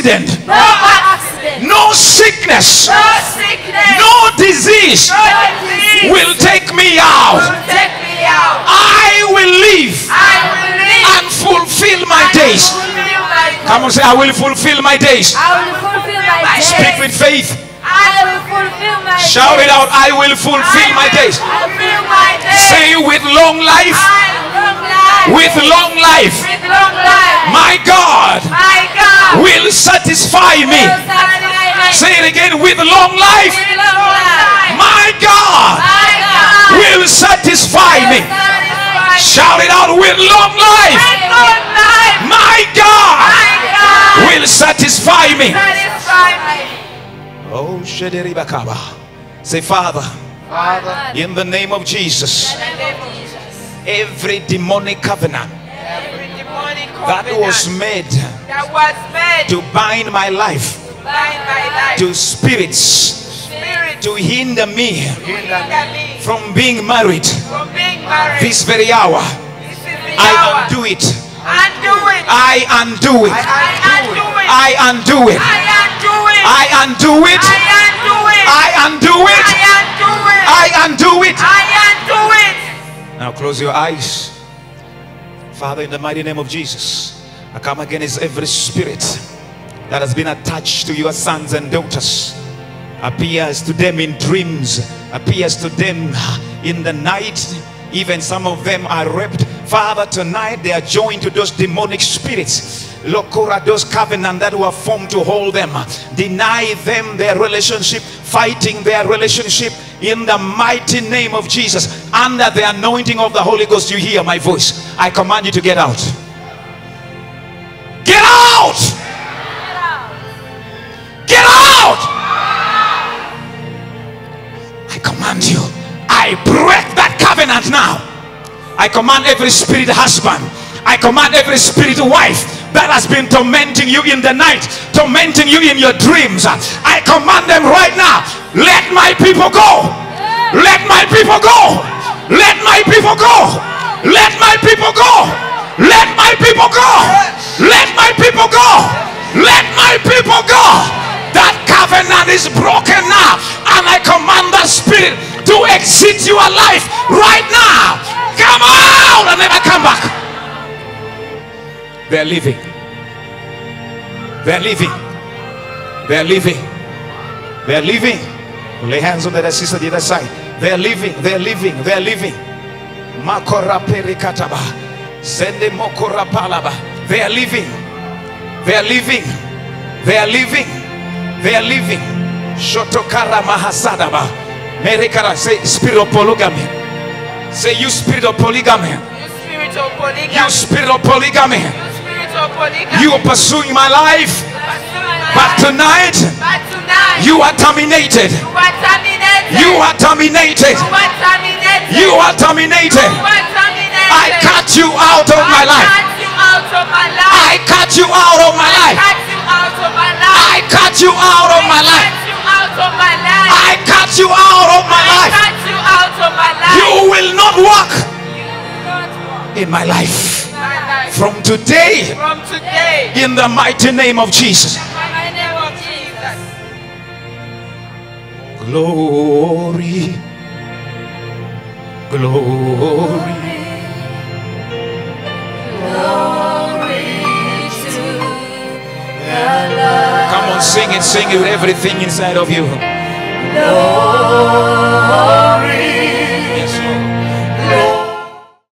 accident,
No accident.
no sickness,
No sickness.
no disease
No disease.
will take me out.
Take me out.
I will live
I will live.
and fulfill my days.
Fulfill my
Come on, say, I will fulfill my days.
I will fulfill my
Speak
days.
with faith.
I will fulfill my
Shout it
days.
out. I will fulfill my days.
Fulfill my days.
Say with long life,
Long life.
with long life,
With long life.
my God
My God.
will satisfy me.
Will satisfy me.
Say it again. With long life,
With long life.
my God
My God.
will satisfy me.
Satisfy me.
Shout it out. With long life,
With long life.
my God
My God.
will satisfy me.
Satisfy me.
Oh, Shederibakaba. Say, Father,
Father,
in the name of Jesus,
In the name of Jesus.
every demonic covenant
Every demonic
that
covenant
was made
that was made
to bind my life
bind my life
to spirits,
spirit
to hinder me
hinder me
from being married
from being married.
this very hour,
This is the
I
hour.
undo it.
Undo it.
I undo it.
I undo it.
I undo it.
I undo it.
I undo it.
I undo it.
I undo it.
I undo it.
I undo it.
I undo it.
Now close your eyes. Father, in the mighty name of Jesus, I come against every spirit that has been attached to your sons and daughters, appears to them in dreams, appears to them in the night. Even some of them are raped. Father, tonight they are joined to those demonic spirits, Lokora, those covenants that were formed to hold them, deny them their relationship, fighting their relationship. In the mighty name of Jesus, under the anointing of the Holy Ghost, you hear my voice. I command you to get out. Get out! Get out! I command you. I break that covenant now. I command every spirit husband, I command every spirit wife that has been tormenting you in the night, tormenting you in your dreams, I command them right now. Let my people go. Let my people go. Let my people go. Let my people go. Let my people go. Let my people go. Let my people go. That covenant is broken now, and I command that spirit to exit your life right now. Come out and never come back. They're leaving. They're leaving. They're leaving. They're leaving. Lay hands on the other sister, the other side. They're leaving. They're leaving. They're leaving. Makora perikataba. Sende mokora palaba. They are leaving. They are leaving. They are leaving. They are leaving. Shotokara mahasadaba. Merikara, say spirit of polygamy. Say you spirit of polygamy.
You spirit of polygamy.
You spirit of polygamy.
You spirit of polygamy.
You are pursuing my life,
Pursue my
but
life.
tonight
But tonight
you are terminated.
you are terminated.
You are terminated.
You are terminated.
You are terminated.
You are terminated.
I cut you out of my
I
life.
cut you out of my life.
I cut you out of my life.
cut you out of my life.
I cut you out of my
I
life.
cut you out of my life.
I cut you out of my
I
life.
cut you out of my life.
You will not walk
You will not walk
in my life
in my life.
from today,
From today,
in the mighty name of Jesus.
in the name of Jesus.
Glory, glory, come on, sing it, sing it with everything inside of you.
Glory